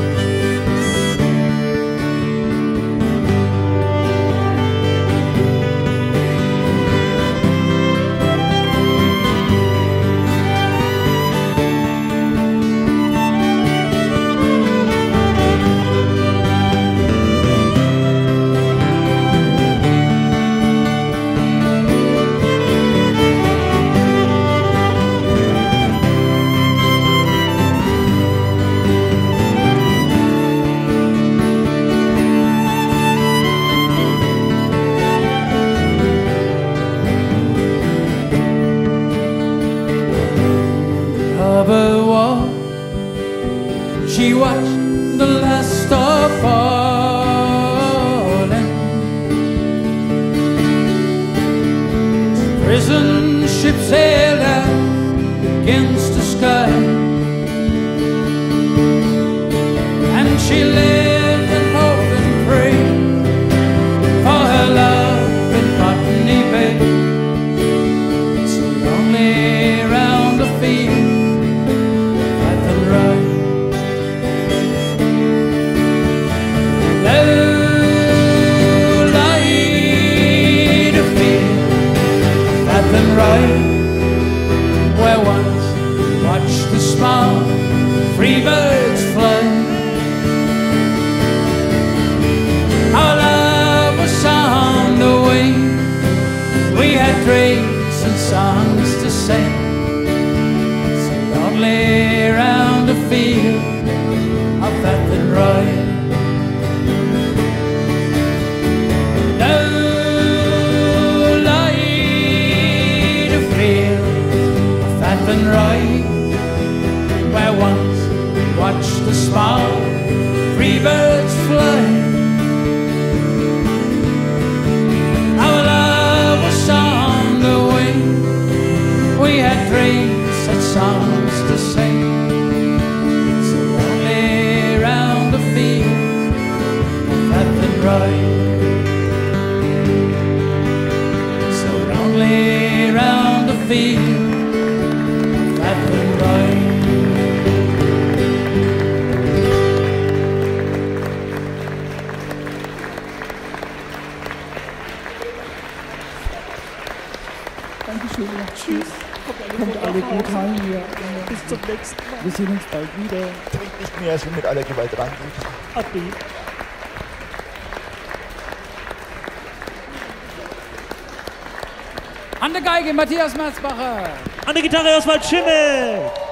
She watched the last star falling. Prison ship sailed out against the sky, and she lived and hoped and prayed for her love in Botany Bay. So lonely round the field, right and right. Right, where once we watched the small free birds fly. Our love was on the wing. We had dreams and songs to sing. So lonely round the field of that and right. And right, where once we watched the small free birds fly. Our love was on the wing. We had dreams and songs to sing. So lonely round the field, fat and right. So lonely round the field. Tschüss. Kommt alle gut heim hier. Bis zum nächsten Mal. Wir sehen uns bald wieder. Trinkt nicht mehr, so mit aller Gewalt rangeht. Ade. An der Geige Matthias Merzbacher. An der Gitarre Oswald Schimmel.